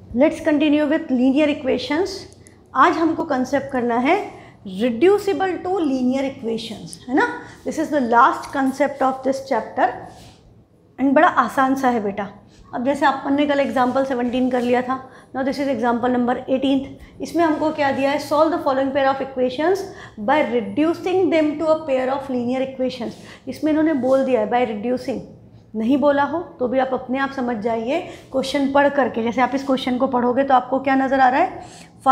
Let's continue with linear equations. आज हमको concept करना है रिड्यूसिबल टू लीनियर इक्वेशंस, है ना। This is the last concept of this chapter and बड़ा आसान सा है बेटा। अब जैसे अपन ने कल एग्जाम्पल 17 कर लिया था, now this is example number 18। इसमें हमको क्या दिया है, solve the following pair of equations by reducing them to a pair of linear equations. इसमें इन्होंने बोल दिया है बाय रिड्यूसिंग, नहीं बोला हो तो भी आप अपने आप समझ जाइए क्वेश्चन पढ़ करके। जैसे आप इस क्वेश्चन को पढ़ोगे तो आपको क्या नज़र आ रहा है,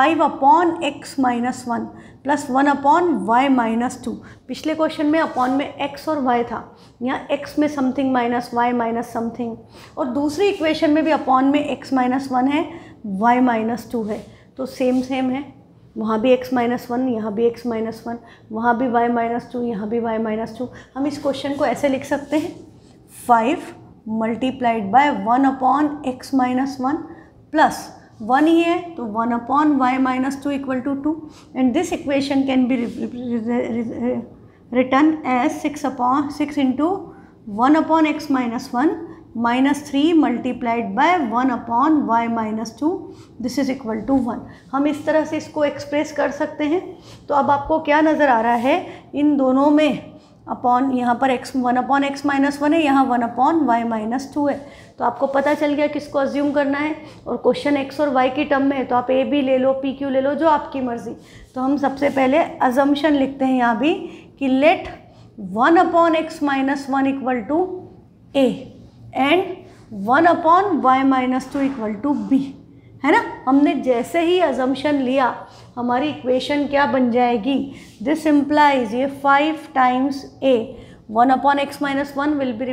5/x-1 प्लस 1/y-2। पिछले क्वेश्चन में अपॉन में x और y था, यहाँ x में something minus y minus something, और दूसरी इक्वेशन में भी अपॉन में x-1 है, y-2 है, तो सेम है। वहाँ भी x-1, यहाँ भी x-1, वहाँ भी y-2, यहाँ भी y-2। हम इस क्वेश्चन को ऐसे लिख सकते हैं, 5 मल्टीप्लाइड बाय 1/x-1 प्लस 1 ही है तो 1/y-2 equal to 2, and this equation can be written as 6 into 1/x-1 minus 3 multiplied by 1/y-2, this is equal to 1। हम इस तरह से इसको एक्सप्रेस कर सकते हैं। तो अब आपको क्या नज़र आ रहा है, इन दोनों में अपॉन, यहाँ पर 1/x-1 है, यहाँ 1/y-2 है, तो आपको पता चल गया किसको अज्यूम करना है। और क्वेश्चन x और y की टर्म में है तो आप a भी ले लो, p q ले लो, जो आपकी मर्ज़ी। तो हम सबसे पहले अजम्पशन लिखते हैं यहाँ भी कि let 1/x-1 equal to a and 1/y-2 equal to b, है ना। हमने जैसे ही अजम्पशन लिया हमारी इक्वेशन क्या बन जाएगी, दिस इम्प्लाइज ये 5 times a, 1/x-1 will be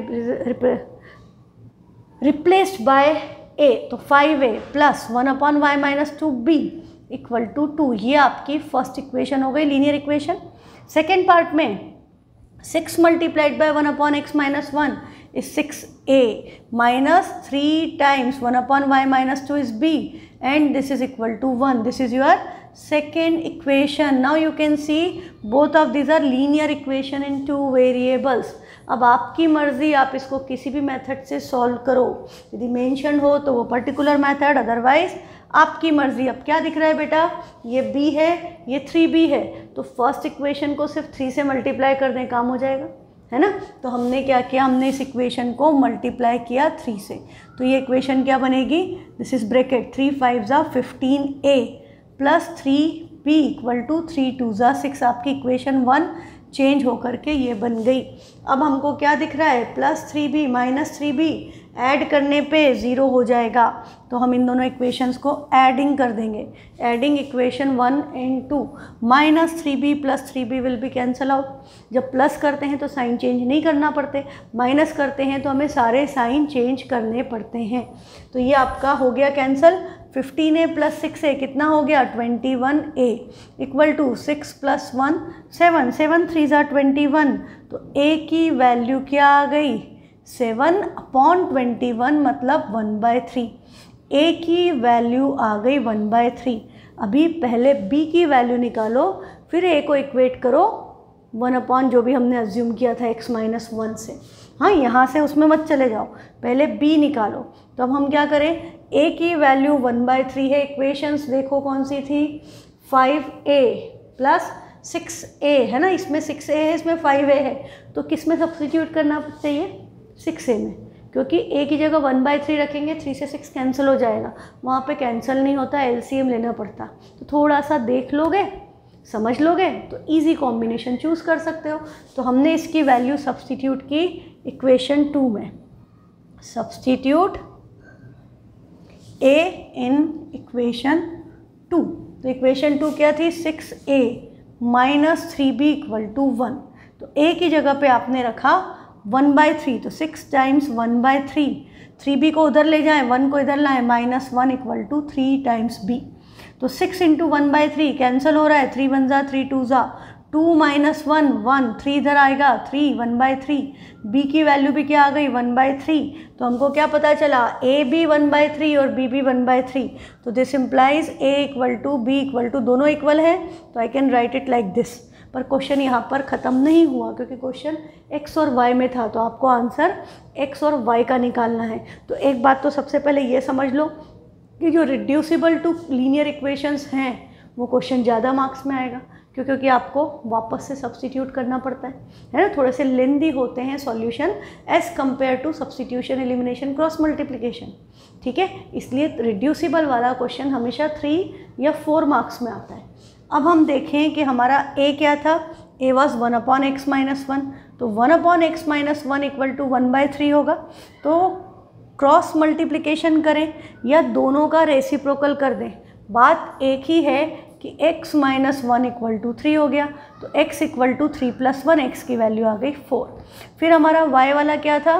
replaced by a, तो 5a plus 1/y-2 b equal to 2। ये आपकी फर्स्ट इक्वेशन हो गई, लीनियर इक्वेशन। सेकेंड पार्ट में 6 multiplied by 1/x-1 is 6a minus 3 times 1/y-2 is b, and this is equal to 1. This is your second equation. Now you can see both of these are linear equation in two variables. अब आपकी मर्ज़ी, आप इसको किसी भी method से solve करो, यदि मेंशन हो तो वो पर्टिकुलर मेथड, अदरवाइज आपकी मर्ज़ी। अब क्या दिख रहा है बेटा, ये b है, ये 3b है, तो फर्स्ट इक्वेशन को सिर्फ 3 से मल्टीप्लाई कर दें, काम हो जाएगा, है ना। तो हमने क्या किया, हमने इस इक्वेशन को मल्टीप्लाई किया 3 से, तो ये इक्वेशन क्या बनेगी, दिस इज ब्रैकेट 3 5 ज़ा 15a plus 3b equal to 3 2 ज़ा 6। आपकी इक्वेशन 1 चेंज होकर के ये बन गई। अब हमको क्या दिख रहा है, plus 3b minus 3b add करने पे 0 हो जाएगा, तो हम इन दोनों इक्वेशंस को ऐडिंग कर देंगे। Adding equation 1 and 2, minus 3b plus 3b will be cancel out. जब प्लस करते हैं तो साइन चेंज नहीं करना पड़ते, माइनस करते हैं तो हमें सारे साइन चेंज करने पड़ते हैं। तो ये आपका हो गया कैंसल। 15a प्लस 6a कितना हो गया, 21a इक्वल टू 6 प्लस 1 7, 7 3 ज़ा 21, तो a की वैल्यू क्या आ गई, 7/21 मतलब 1/3। a की वैल्यू आ गई 1/3। अभी पहले b की वैल्यू निकालो, फिर a को इक्वेट करो 1/ जो भी हमने अज्यूम किया था x-1 से। हाँ, यहाँ से उसमें मत चले जाओ, पहले b निकालो। तो अब हम क्या करें, a की वैल्यू 1/3 है, इक्वेशंस देखो कौन सी थी, 5a प्लस 6a, है ना, इसमें 6a है, इसमें 5a है, तो किस में सब्स्टिट्यूट करना चाहिए, 6a में, क्योंकि a की जगह 1/3 रखेंगे, 3 से 6 कैंसिल हो जाएगा, वहाँ पे कैंसिल नहीं होता, LCM लेना पड़ता। तो थोड़ा सा देख लोगे, समझ लोगे तो इजी कॉम्बिनेशन चूज़ कर सकते हो। तो हमने इसकी वैल्यू सब्स्टिट्यूट की इक्वेशन 2 में, सब्स्टिट्यूट a इन इक्वेशन 2। तो इक्वेशन 2 क्या थी, 6a minus 3b equal to 1। तो a की जगह पे आपने रखा 1/3, तो 6 टाइम्स 1/3, 3b को उधर ले जाएं, 1 को इधर लाएं, minus 1 equal to 3 times b। तो 6 इंटू 1/3 कैंसिल हो रहा है, 3 1 ज़ा 3 2 ज़ा 2 माइनस 1 1, 3 इधर आएगा 3, 1/3। b की वैल्यू भी क्या आ गई, 1/3। तो हमको क्या पता चला, a भी 1/3 और b भी 1/3, तो this implies a equal to b equal to, दोनों इक्वल है, तो I can write it like this. पर क्वेश्चन यहाँ पर ख़त्म नहीं हुआ, क्योंकि क्वेश्चन x और y में था, तो आपको आंसर x और y का निकालना है। तो एक बात तो सबसे पहले ये समझ लो कि जो रिड्यूसिबल टू लीनियर इक्वेशंस हैं वो क्वेश्चन ज़्यादा मार्क्स में आएगा, क्योंकि आपको वापस से सब्स्टिट्यूट करना पड़ता है ना, थोड़े से लेंदी होते हैं solution as compare to substitution, elimination, cross multiplication, ठीक है। इसलिए रिड्यूसिबल वाला क्वेश्चन हमेशा 3 या 4 मार्क्स में आता है। अब हम देखें कि हमारा ए क्या था, ए वॉज 1/x-1, तो 1/x-1 इक्वल टू 1/3 होगा। तो क्रॉस मल्टीप्लिकेशन करें या दोनों का रेसिप्रोकल कर दें, बात एक ही है कि x - 1 इक्वल टू 3 हो गया, तो x इक्वल टू 3 + 1, x की वैल्यू आ गई 4। फिर हमारा y वाला क्या था,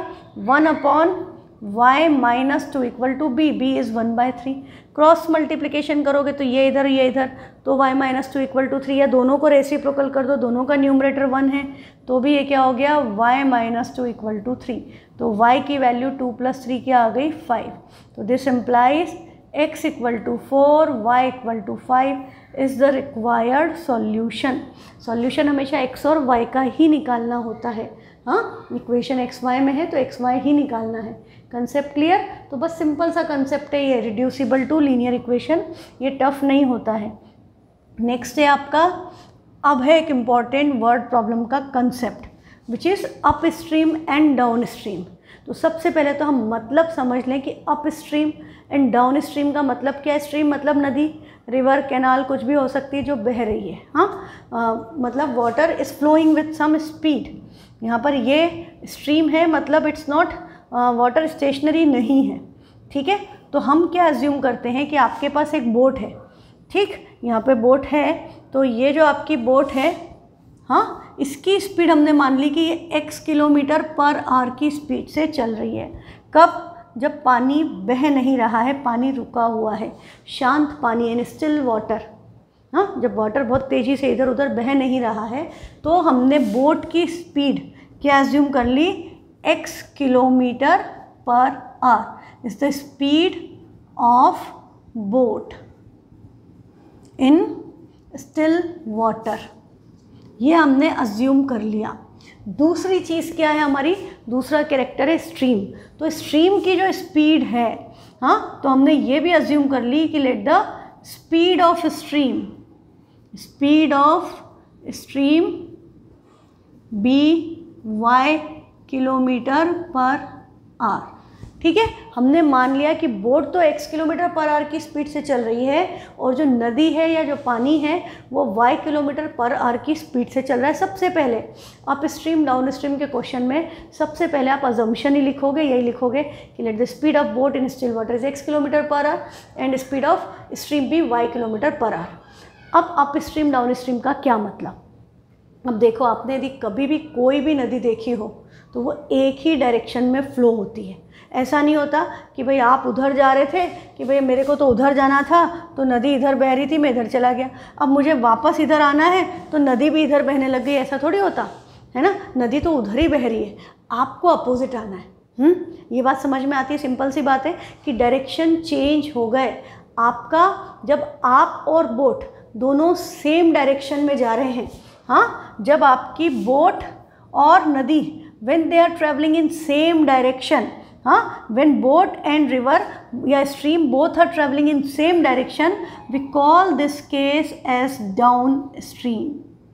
1/y-2 equal to b, b is 1/3। Cross multiplication करोगे तो ये इधर, तो y-2 इक्वल टू 3, या दोनों को रेसिप्रोकल कर दो, दोनों का न्यूमरेटर 1 है, तो भी ये क्या हो गया, y-2 इक्वल टू 3। तो y की वैल्यू 2 + 3 क्या आ गई, 5। तो this implies x equal to 4, y equal to 5 is the required solution. Solution हमेशा x और y का ही निकालना होता है, हाँ, इक्वेशन एक्स वाई में है तो एक्स वाई ही निकालना है। Concept clear? तो बस सिंपल सा कंसेप्ट है ये, रिड्यूसिबल टू लीनियर इक्वेशन, ये टफ नहीं होता है। नेक्स्ट है आपका, अब है एक इम्पॉर्टेंट वर्ड प्रॉब्लम का concept which is up stream and downstream. तो सबसे पहले तो हम मतलब समझ लें कि up stream and downstream का मतलब क्या है। स्ट्रीम मतलब नदी, रिवर, कैनाल, कुछ भी हो सकती है जो बह रही है, हाँ, मतलब water is flowing with some speed. यहाँ पर ये स्ट्रीम है, मतलब इट्स नॉट वाटर स्टेशनरी नहीं है, ठीक है। तो हम क्या अज्यूम करते हैं कि आपके पास एक बोट है, ठीक, यहाँ पे बोट है, तो ये जो आपकी बोट है, हाँ, इसकी स्पीड हमने मान ली कि ये x km/h की स्पीड से चल रही है। कब? जब पानी बह नहीं रहा है, पानी रुका हुआ है, शांत पानी इन स्टिल वाटर, हाँ, जब वाटर बहुत तेज़ी से इधर उधर बह नहीं रहा है, तो हमने बोट की स्पीड क्या अज्यूम कर ली, x km/h is the speed of boat in still water, ये हमने अज्यूम कर लिया। दूसरी चीज़ क्या है हमारी, दूसरा कैरेक्टर है स्ट्रीम। तो स्ट्रीम की जो स्पीड है, हाँ, तो हमने ये भी अज्यूम कर ली कि let the speed of stream be y km/h, ठीक है। हमने मान लिया कि बोट तो x km/h की स्पीड से चल रही है और जो नदी है या जो पानी है वो y km/h की स्पीड से चल रहा है। सबसे पहले आप स्ट्रीम डाउन स्ट्रीम के क्वेश्चन में सबसे पहले आप अजम्पशन ही लिखोगे, यही लिखोगे कि let the speed of boat in still water is x km/h and speed of stream भी y km/h। अब अप स्ट्रीम डाउन स्ट्रीम का क्या मतलब? अब देखो, आपने यदि कभी भी कोई भी नदी देखी हो तो वो एक ही डायरेक्शन में फ़्लो होती है। ऐसा नहीं होता कि भाई आप उधर जा रहे थे कि भाई मेरे को तो उधर जाना था तो नदी इधर बह रही थी, मैं इधर चला गया, अब मुझे वापस इधर आना है तो नदी भी इधर बहने लग गई, ऐसा थोड़ी होता है ना। नदी तो उधर ही बह रही है, आपको अपोजिट आना है। ये बात समझ में आती है? सिंपल सी बात है कि डायरेक्शन चेंज हो गए आपका, जब आप और बोट दोनों सेम डायरेक्शन में जा रहे हैं, हाँ, जब आपकी बोट और नदी when they are traveling in same direction, हाँ, when boat and river या stream both are traveling in same direction, we call this case as downstream,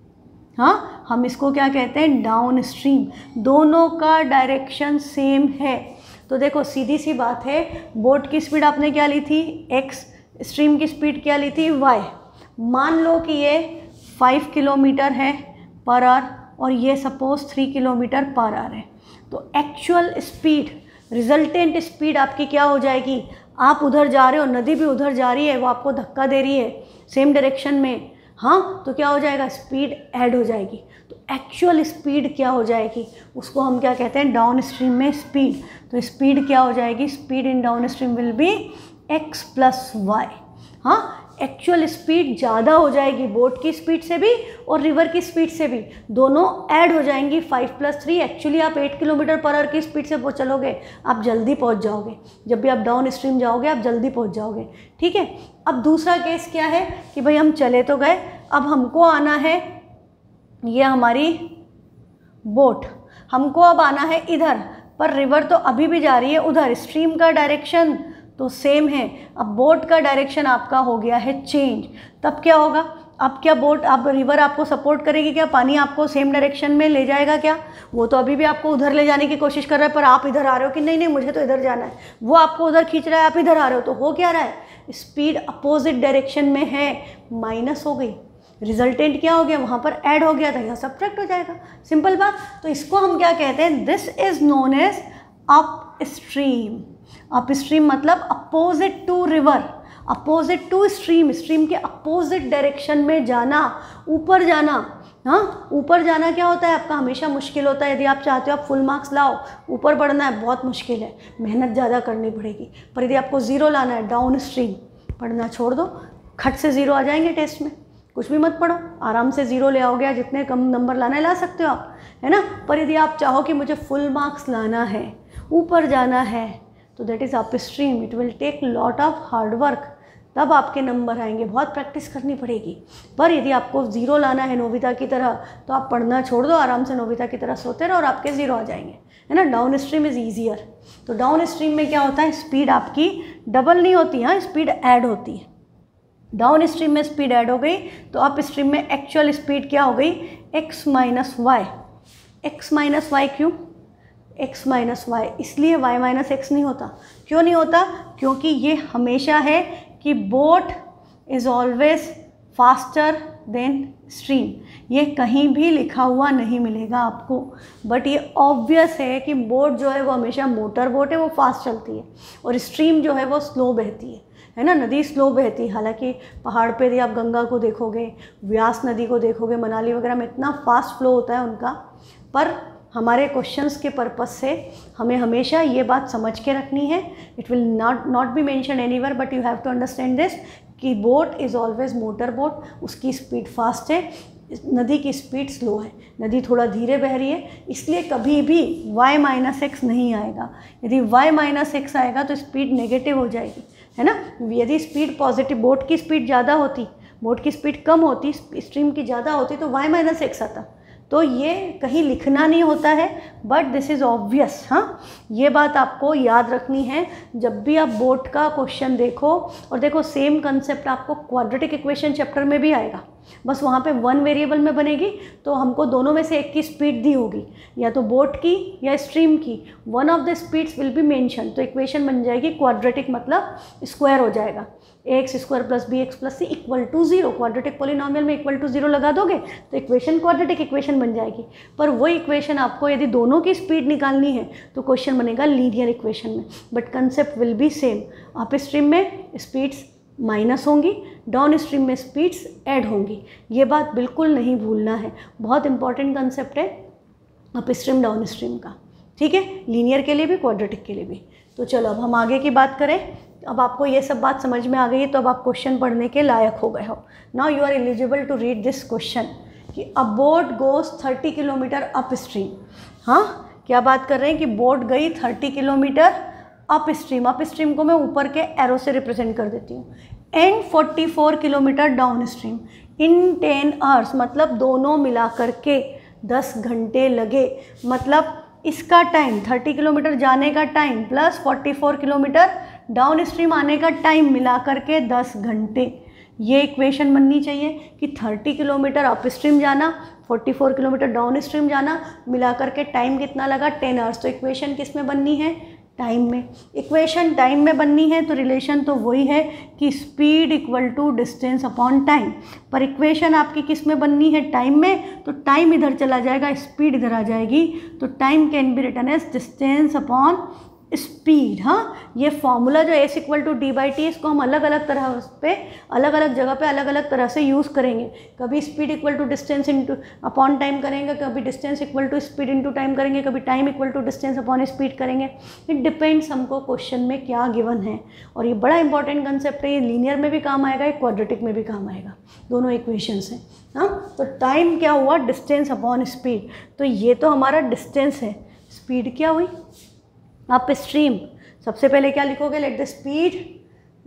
हाँ, हम इसको क्या कहते हैं, डाउन स्ट्रीम। दोनों का डायरेक्शन सेम है। तो देखो, सीधी सी बात है, बोट की स्पीड आपने क्या ली थी, x, स्ट्रीम की स्पीड क्या ली थी, y। मान लो कि ये 5 km/h है और ये सपोज 3 km/h है, तो एक्चुअल स्पीड, रिजल्टेंट स्पीड आपकी क्या हो जाएगी, आप उधर जा रहे हो, नदी भी उधर जा रही है, वो आपको धक्का दे रही है सेम डायरेक्शन में, हाँ, तो क्या हो जाएगा, स्पीड ऐड हो जाएगी। तो एक्चुअल स्पीड क्या हो जाएगी, उसको हम क्या कहते हैं, डाउन स्ट्रीम में स्पीड। तो स्पीड क्या हो जाएगी, speed in downstream will be x + y, हाँ, एक्चुअल स्पीड ज़्यादा हो जाएगी बोट की स्पीड से भी और रिवर की स्पीड से भी, दोनों ऐड हो जाएंगी। 5 + 3, एक्चुअली आप 8 km/h की स्पीड से चलोगे, आप जल्दी पहुंच जाओगे। जब भी आप डाउन स्ट्रीम जाओगे आप जल्दी पहुंच जाओगे, ठीक है। अब दूसरा केस क्या है कि भाई हम चले तो गए, अब हमको आना है, ये हमारी बोट, हमको अब आना है इधर, पर रिवर तो अभी भी जा रही है उधर, स्ट्रीम का डायरेक्शन तो सेम है। अब बोट का डायरेक्शन आपका हो गया है चेंज, तब क्या होगा, अब क्या बोट, अब रिवर आपको सपोर्ट करेगी क्या, पानी आपको सेम डायरेक्शन में ले जाएगा क्या, वो तो अभी भी आपको उधर ले जाने की कोशिश कर रहा है, पर आप इधर आ रहे हो कि नहीं नहीं मुझे तो इधर जाना है, वो आपको उधर खींच रहा है, आप इधर आ रहे हो, तो हो क्या रहा है, स्पीड अपोजिट डायरेक्शन में है, माइनस हो गई, रिजल्टेंट क्या हो गया, वहाँ पर ऐड हो गया था, यहाँ सब्ट्रैक्ट हो जाएगा, सिंपल बात। तो इसको हम क्या कहते हैं, this is known as upstream. Upstream मतलब opposite to river, opposite to stream, stream के अपोजिट डायरेक्शन में जाना, ऊपर जाना। हाँ, ऊपर जाना क्या होता है आपका, हमेशा मुश्किल होता है। यदि आप चाहते हो आप फुल मार्क्स लाओ, ऊपर बढ़ना है, बहुत मुश्किल है, मेहनत ज़्यादा करनी पड़ेगी। पर यदि आपको ज़ीरो लाना है, डाउन स्ट्रीम, पढ़ना छोड़ दो, खट से ज़ीरो आ जाएंगे टेस्ट में, कुछ भी मत पढ़ो, आराम से ज़ीरो ले आओगे, जितने कम नंबर लाना है ला सकते हो आप, है ना। पर यदि आप चाहो कि मुझे फुल मार्क्स लाना है, ऊपर जाना है, तो that is upstream, it will take lot of hard work, तब आपके नंबर आएंगे, बहुत प्रैक्टिस करनी पड़ेगी। पर यदि आपको ज़ीरो लाना है नोबिता की तरह, तो आप पढ़ना छोड़ दो, आराम से नोबिता की तरह सोते रहो और आपके ज़ीरो आ जाएंगे, है ना। Downstream is easier. तो डाउन स्ट्रीम में क्या होता है, स्पीड आपकी डबल नहीं होती, हाँ, स्पीड ऐड होती है। डाउन स्ट्रीम में स्पीड ऐड हो गई, तो अप स्ट्रीम में एक्चुअल स्पीड क्या हो गई, x minus y. X minus y क्यों, x माइनस वाई, इसलिए y माइनस एक्स नहीं होता। क्यों नहीं होता, क्योंकि ये हमेशा है कि boat is always faster than stream. ये कहीं भी लिखा हुआ नहीं मिलेगा आपको, बट ये ऑब्वियस है कि बोट जो है वो हमेशा मोटर बोट है, वो फास्ट चलती है, और स्ट्रीम जो है वो स्लो बहती है ना, नदी स्लो बहती है। हालांकि पहाड़ पे यदि आप गंगा को देखोगे, व्यास नदी को देखोगे, मनाली वगैरह में इतना फास्ट फ्लो होता है उनका, पर हमारे क्वेश्चंस के पर्पस से हमें हमेशा ये बात समझ के रखनी है, it will not be mention anywhere, but you have to understand this कि boat is always motor boat, उसकी स्पीड फास्ट है, नदी की स्पीड स्लो है, नदी थोड़ा धीरे बह रही है, इसलिए कभी भी y माइनस एक्स नहीं आएगा। यदि y माइनस एक्स आएगा तो स्पीड नेगेटिव हो जाएगी, है ना। यदि स्पीड पॉजिटिव, बोट की स्पीड ज़्यादा होती, बोट की स्पीड कम होती, स्ट्रीम की ज़्यादा होती, तो y माइनस एक्स आता। तो ये कहीं लिखना नहीं होता है, बट दिस इज़ ऑब्वियस। हाँ, ये बात आपको याद रखनी है जब भी आप बोट का क्वेश्चन देखो। और देखो, सेम कंसेप्ट आपको क्वाड्रेटिक इक्वेशन चैप्टर में भी आएगा, बस वहाँ पे वन वेरिएबल में बनेगी, तो हमको दोनों में से एक की स्पीड दी होगी, या तो बोट की या स्ट्रीम की, one of the speeds will be mention, तो इक्वेशन बन जाएगी क्वाड्रेटिक, मतलब स्क्वायर हो जाएगा, x square plus b x plus c equal to zero. Quadratic polynomial में इक्वल टू जीरो लगा दोगे तो इक्वेशन क्वाड्रेटिक इक्वेशन बन जाएगी। पर वो इक्वेशन आपको यदि दोनों की स्पीड निकालनी है तो क्वेश्चन बनेगा लीनियर इक्वेशन में, but concept will be same. Up stream में स्पीड्स माइनस होंगी, डाउन स्ट्रीम में स्पीड्स ऐड होंगी, ये बात बिल्कुल नहीं भूलना है, बहुत इंपॉर्टेंट कंसेप्ट है अप स्ट्रीम डाउन स्ट्रीम का, ठीक है, लीनियर के लिए भी क्वाड्रेटिक के लिए भी। तो चलो अब हम आगे की बात करें। अब आपको ये सब बात समझ में आ गई है, तो अब आप क्वेश्चन पढ़ने के लायक हो गए हो। Now you are eligible to read this question कि a boat goes 30 kilometre up stream. हाँ, क्या बात कर रहे हैं कि बोट गई 30 kilometre up stream. Upstream को मैं ऊपर के एरो से रिप्रेजेंट कर देती हूँ। And 44 kilometre down stream in 10 hours, मतलब दोनों मिला करके 10 घंटे लगे। मतलब इसका टाइम 30 किलोमीटर जाने का time plus 44 kilometre down stream आने का टाइम मिला करके 10 घंटे। ये इक्वेशन बननी चाहिए कि 30 किलोमीटर अप स्ट्रीम जाना, 44 किलोमीटर डाउन स्ट्रीम जाना, मिला करके टाइम कितना लगा, 10 आवर्स। तो इक्वेशन किस में बननी है, टाइम में। इक्वेशन टाइम में बननी है तो रिलेशन तो वही है कि speed equal to distance upon time. पर इक्वेशन आपकी किस में बननी है, टाइम में, तो टाइम इधर चला जाएगा, स्पीड इधर आ जाएगी, तो time can be written as distance upon speed. हाँ, ये फॉर्मूला जो s equal to d by t, इसको हम अलग अलग तरह पे, अलग अलग जगह पे अलग अलग तरह से यूज़ करेंगे। कभी speed equal to distance into upon time करेंगे, कभी distance equal to speed into time करेंगे, कभी time equal to distance upon speed करेंगे। इट डिपेंड्स हमको क्वेश्चन में क्या गिवन है। और ये बड़ा इंपॉर्टेंट कंसेप्ट है, ये लीनियर में भी काम आएगा, क्वाड्रेटिक में भी काम आएगा, दोनों इक्वेशंस हैं। हाँ, तो टाइम क्या हुआ, डिस्टेंस अपॉन स्पीड। तो ये तो हमारा डिस्टेंस है, स्पीड क्या हुई, अप स्ट्रीम। सबसे पहले क्या लिखोगे, let the speed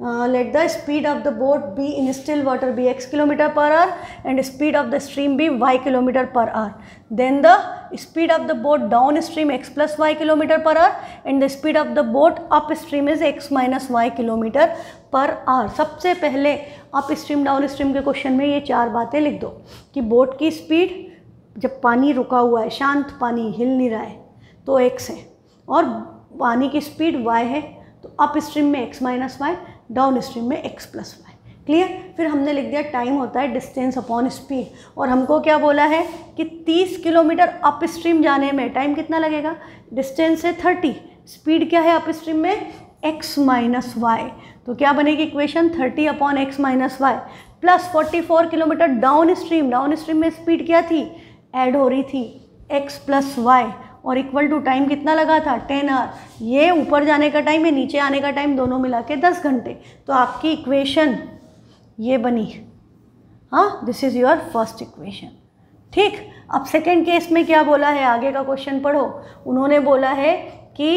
let the speed of the boat be in still water be x km/h and speed of the stream be y km/h. Then the speed of the boat downstream x plus y km/h and the speed of the boat upstream is x minus y km/h. सबसे पहले upstream downstream के question में ये चार बातें लिख दो कि बोट की स्पीड जब पानी रुका हुआ है, शांत पानी हिल नहीं रहा है, तो x है, और पानी की स्पीड y है, तो अप स्ट्रीम में x minus y, down stream में x प्लस वाई. क्लियर. फिर हमने लिख दिया टाइम होता है डिस्टेंस अपॉन स्पीड, और हमको क्या बोला है कि 30 किलोमीटर अप स्ट्रीम जाने में टाइम कितना लगेगा. डिस्टेंस है 30, स्पीड क्या है अप स्ट्रीम में x माइनस वाई. तो क्या बनेगी equation 30 upon x minus y plus 44 kilometre down stream में स्पीड क्या थी, ऐड हो रही थी x प्लस वाई, और इक्वल टू टाइम कितना लगा था 10 आवर. ये ऊपर जाने का टाइम है, नीचे आने का टाइम, दोनों मिला के 10 घंटे. तो आपकी इक्वेशन ये बनी. हाँ, this is your first equation. ठीक. अब सेकेंड केस में क्या बोला है, आगे का क्वेश्चन पढ़ो. उन्होंने बोला है कि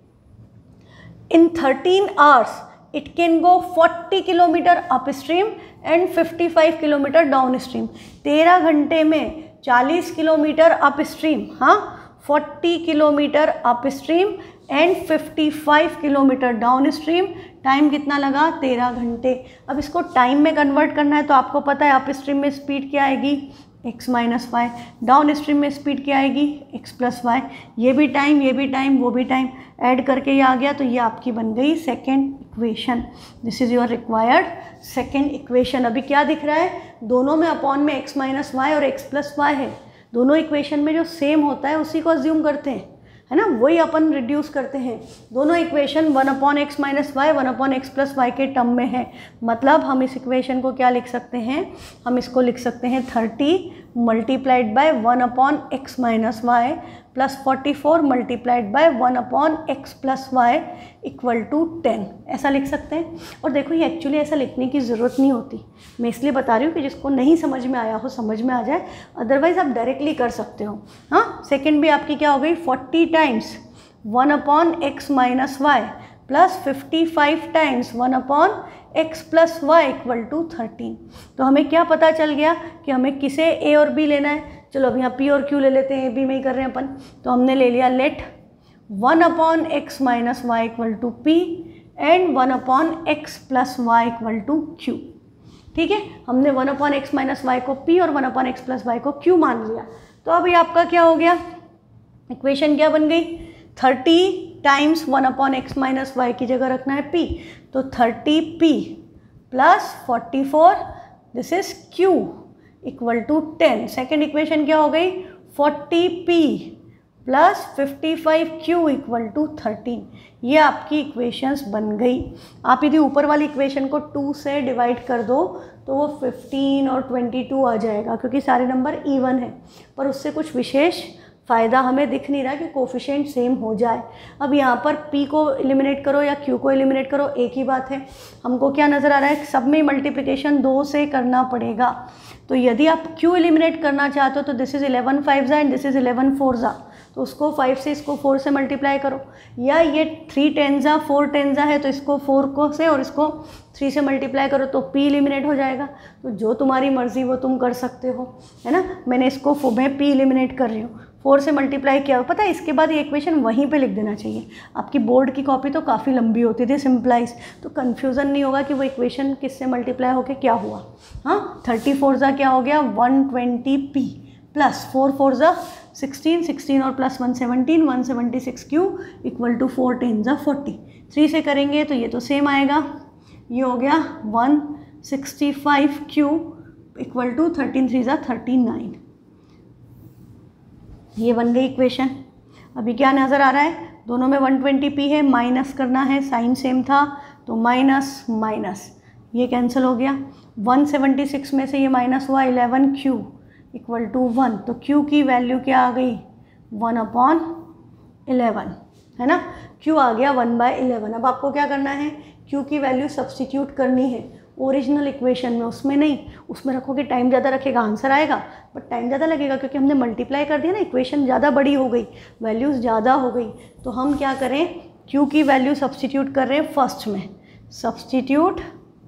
in 13 hours it can go 40 kilometre up stream and 55 kilometre down stream. 13 घंटे में 40 किलोमीटर अप स्ट्रीम, हाँ 40 kilometre up stream and 55 kilometre down stream. Time कितना लगा 13 घंटे. अब इसको टाइम में कन्वर्ट करना है, तो आपको पता है अप स्ट्रीम में स्पीड क्या आएगी x minus y, down stream में स्पीड क्या आएगी x प्लस वाई. ये भी टाइम, ये भी टाइम, वो भी टाइम, ऐड करके ये आ गया. तो ये आपकी बन गई second equation. This is your required second equation. अभी क्या दिख रहा है, दोनों में अपॉन में x माइनस वाई और x प्लस वाई है. दोनों इक्वेशन में जो सेम होता है उसी को अज्यूम करते हैं, है ना, वही अपन रिड्यूस करते हैं. दोनों equation 1 upon x minus y 1 upon x plus y के टर्म में है. मतलब हम इस इक्वेशन को क्या लिख सकते हैं, हम इसको लिख सकते हैं 30 multiplied by 1 upon x minus y plus 44 multiplied by 1 upon x plus y equal to 10. ऐसा लिख सकते हैं. और देखो ये एक्चुअली ऐसा लिखने की ज़रूरत नहीं होती, मैं इसलिए बता रही हूँ कि जिसको नहीं समझ में आया हो समझ में आ जाए, अदरवाइज़ आप डायरेक्टली कर सकते हो. हाँ, सेकेंड भी आपकी क्या हो गई 40 times 1 upon x minus y plus 55 times 1 upon x plus y equal to 13. तो हमें क्या पता चल गया कि हमें किसे ए और बी लेना है. चलो अब यहाँ पी और क्यू ले लेते हैं, ए बी में ही कर रहे हैं अपन. तो हमने ले लिया let 1 upon x minus y equal to p and 1 upon x plus y equal to q. ठीक है, हमने 1 अपॉन एक्स माइनस वाई को पी और 1 अपॉन एक्स प्लस वाई को क्यू मान लिया. तो अब ये आपका क्या हो गया, इक्वेशन क्या बन गई 30 times 1 upon x minus y की जगह रखना है p. तो 30p plus 44 this is q equal to 10. Second equation क्या हो गई 40p plus 55q equal to 13. ये आपकी इक्वेशंस बन गई. आप यदि ऊपर वाली इक्वेशन को 2 से डिवाइड कर दो तो वो 15 और 22 आ जाएगा, क्योंकि सारे नंबर इवन है. पर उससे कुछ विशेष फ़ायदा हमें दिख नहीं रहा कि कोफिशिएंट सेम हो जाए. अब यहाँ पर p को एलिमिनेट करो या q को एलिमिनेट करो, एक ही बात है. हमको क्या नज़र आ रहा है, सब में मल्टीप्लिकेशन 2 से करना पड़ेगा. तो यदि आप q एलिमिनेट करना चाहते हो तो this is 11 5 and this is 11 4 तो उसको 5 से इसको 4 से मल्टीप्लाई करो. या ये 3 10 4 10 है तो इसको 4 को से और इसको 3 से मल्टीप्लाई करो तो p एलिमिनेट हो जाएगा. तो जो तुम्हारी मर्ज़ी वो तुम कर सकते हो, है ना. मैंने इसको मैं p एलिमिनेट कर रही हूँ, 4 से मल्टीप्लाई किया. पता है इसके बाद ये इक्वेशन वहीं पे लिख देना चाहिए. आपकी बोर्ड की कॉपी तो काफ़ी लंबी होती थी सिंपलाइज, तो कन्फ्यूज़न नहीं होगा कि वो इक्वेशन किससे मल्टीप्लाई होके क्या हुआ. हाँ, 34 क्या हो गया 120p प्लस 4 4 16 16 और प्लस 117 176q इक्वल टू 4 10 40. 3 से करेंगे तो ये तो सेम आएगा. ये हो गया 165q इक्वल टू 13 3 39. ये बन गई इक्वेशन. अभी क्या नज़र आ रहा है, दोनों में 120p है, माइनस करना है, साइन सेम था तो माइनस माइनस ये कैंसिल हो गया. 176 में से ये माइनस हुआ 11q इक्वल टू 1. तो q की वैल्यू क्या आ गई 1 अपॉन 11, है ना. q आ गया 1/11. अब आपको क्या करना है, q की वैल्यू सब्सटीट्यूट करनी है ओरिजिनल इक्वेशन में. उसमें नहीं, उसमें रखोगे टाइम ज़्यादा रखेगा, आंसर आएगा बट टाइम ज़्यादा लगेगा, क्योंकि हमने मल्टीप्लाई कर दिया ना, इक्वेशन ज़्यादा बड़ी हो गई, वैल्यूज़ ज़्यादा हो गई. तो हम क्या करें, q की वैल्यू सब्सटीट्यूट कर रहे हैं फर्स्ट में. Substitute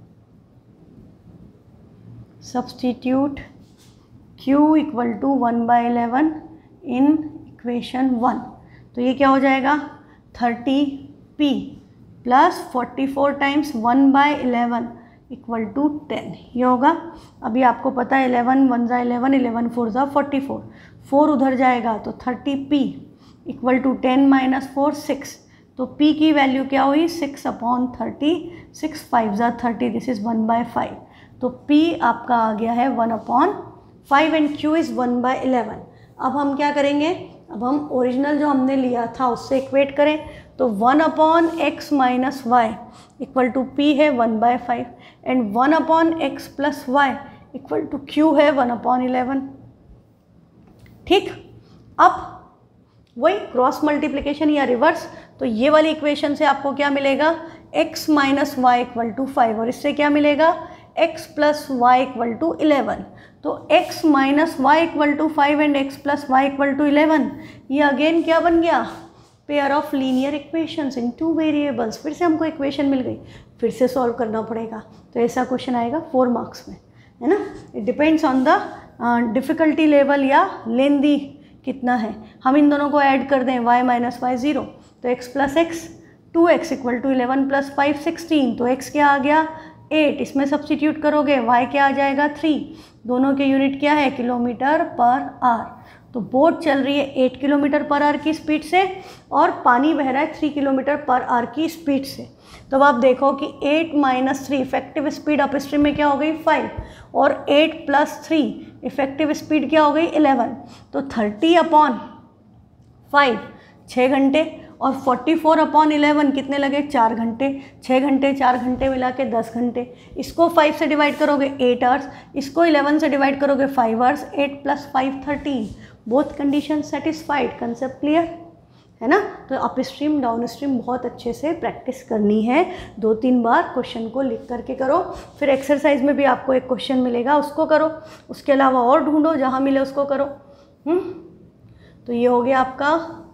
q equal to 1/11 in equation 1। तो ये क्या हो जाएगा 30p plus 44 times 1/11 equal to 10, ये होगा। अभी आपको पता है 11 1 ज़ा 11, 11 4 ज़ा 44, 4 उधर जाएगा तो 30p इक्वल टू 10 माइनस 4 6, तो p की वैल्यू क्या हुई 6/30, 6 5 ज़ा 30, दिस इज़ 1/5, तो p आपका आ गया है 1/5 एंड q इज़ 1/11। अब हम क्या करेंगे, अब हम ओरिजिनल जो हमने लिया था उससे इक्वेट करें, तो 1/x minus y equal to p है 1/5 and 1/x plus y equal to q है 1/11। ठीक, अब वही क्रॉस मल्टीप्लिकेशन या रिवर्स, तो ये वाली इक्वेशन से आपको क्या मिलेगा x minus y equal to 5 और इससे क्या मिलेगा x plus y equal to 11। तो x minus y equal to 5 and x plus y equal to 11, ये अगेन क्या बन गया pair of linear equations in 2 variables. फिर से हमको इक्वेशन मिल गई, फिर से सॉल्व करना पड़ेगा, तो ऐसा क्वेश्चन आएगा 4 मार्क्स में, है ना। It depends on the difficulty level या लेंदी कितना है। हम इन दोनों को ऐड कर दें y माइनस वाई 0, तो x plus x 2x equal to 11 plus 5 16, तो x क्या आ गया 8, इसमें सब्स्टिट्यूट करोगे y क्या आ जाएगा 3, दोनों के यूनिट क्या है किलोमीटर पर आवर। तो बोट चल रही है 8 किलोमीटर पर आवर की स्पीड से और पानी बह रहा है 3 किलोमीटर पर आवर की स्पीड से। तो अब आप देखो कि 8 minus 3 effective speed up stream में क्या हो गई 5 और 8 प्लस 3 इफेक्टिव स्पीड क्या हो गई 11, तो 30/5 6 घंटे और 44/11 कितने लगे 4 घंटे, 6 घंटे 4 घंटे मिला के 10 घंटे। इसको 5 से डिवाइड करोगे 8 आवर्स, इसको 11 से डिवाइड करोगे 5 hours, 8 plus 5 13, both condition satisfied. Concept clear है ना। तो अप स्ट्रीम डाउन स्ट्रीम बहुत अच्छे से प्रैक्टिस करनी है, 2-3 बार क्वेश्चन को लिख करके करो। फिर एक्सरसाइज में भी आपको एक क्वेश्चन मिलेगा उसको करो, उसके अलावा और ढूंढो जहाँ मिले उसको करो। तो ये हो गया आपका।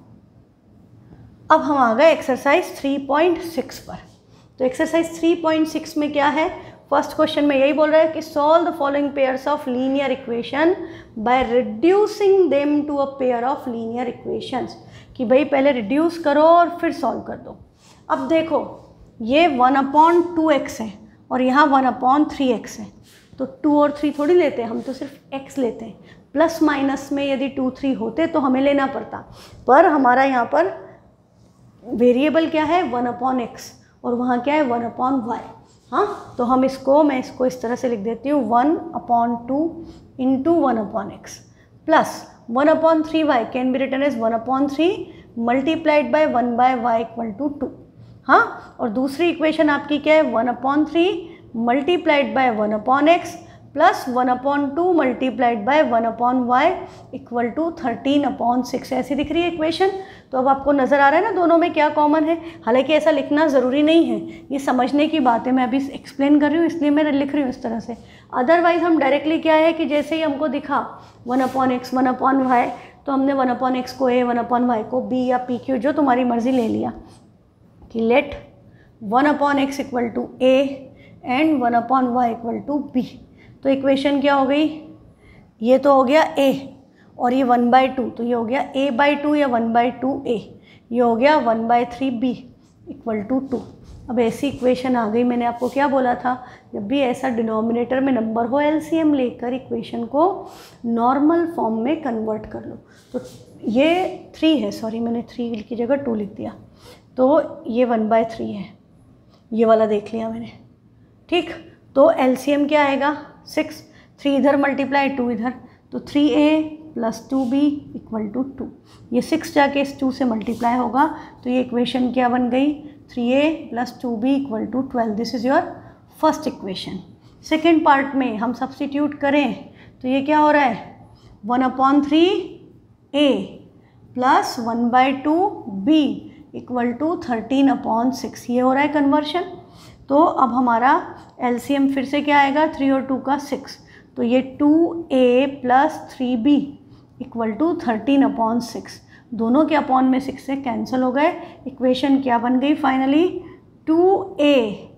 अब हम आ गए एक्सरसाइज 3.6 पर। तो एक्सरसाइज 3.6 में क्या है, फर्स्ट क्वेश्चन में यही बोल रहा है कि solve the following pairs of linear equation by reducing them to a pair of linear equations, कि भाई पहले रिड्यूस करो और फिर सॉल्व कर दो। अब देखो ये 1/2x है और यहाँ 1/3x है, तो 2 और 3 थोड़ी लेते हैं हम, तो सिर्फ x लेते हैं। प्लस माइनस में यदि 2 3 होते तो हमें लेना पड़ता, पर हमारा यहाँ पर वेरिएबल क्या है 1/x और वहाँ क्या है 1/y। हाँ, तो हम इसको, मैं इसको इस तरह से लिख देती हूँ 1/2 into 1/x plus 1/3y can be written as 1/3 multiplied by 1/y equal to 2। हाँ, और दूसरी इक्वेशन आपकी क्या है 1/3 multiplied by 1/x plus 1/2 multiplied by 1/y equal to 13/6, ऐसी दिख रही है इक्वेशन। तो अब आपको नज़र आ रहा है ना दोनों में क्या कॉमन है। हालांकि ऐसा लिखना ज़रूरी नहीं है, ये समझने की बात है, मैं अभी एक्सप्लेन कर रही हूँ इसलिए मैं लिख रही हूँ इस तरह से। अदरवाइज़ हम डायरेक्टली क्या है कि जैसे ही हमको दिखा 1/x 1/y, तो हमने 1/x को a 1/y को b या pq जो तुम्हारी मर्ज़ी ले लिया कि let 1/x equal to a and 1/y equal to b। तो इक्वेशन क्या हो गई, ये तो हो गया a और ये 1/2, तो ये हो गया a/2 या 1/2a, ये हो गया 1/3b इक्वल टू 2। अब ऐसी इक्वेशन आ गई। मैंने आपको क्या बोला था, जब भी ऐसा डिनोमिनेटर में नंबर हो एलसीएम लेकर इक्वेशन को नॉर्मल फॉर्म में कन्वर्ट कर लो। तो ये 3 है, सॉरी मैंने 3 की जगह 2 लिख दिया, तो ये 1/3 है, ये वाला देख लिया मैंने। ठीक, तो एलसीएम क्या आएगा 6, 3 इधर मल्टीप्लाई 2 इधर, तो 3a plus 2b equal to 2। ये 6 जाके इस 2 से मल्टीप्लाई होगा, तो ये इक्वेशन क्या बन गई 3a plus 2b equal to 12। This is your first equation. Second part में हम सब्स्टिट्यूट करें तो ये क्या हो रहा है 1/3a plus 1/2b equal to 13/6, ये हो रहा है कन्वर्शन। तो अब हमारा एलसीएम फिर से क्या आएगा 3 और 2 का 6, तो ये 2a plus 3b equal to 13/6, दोनों के अपॉन में 6 से कैंसिल हो गए। इक्वेशन क्या बन गई finally 2a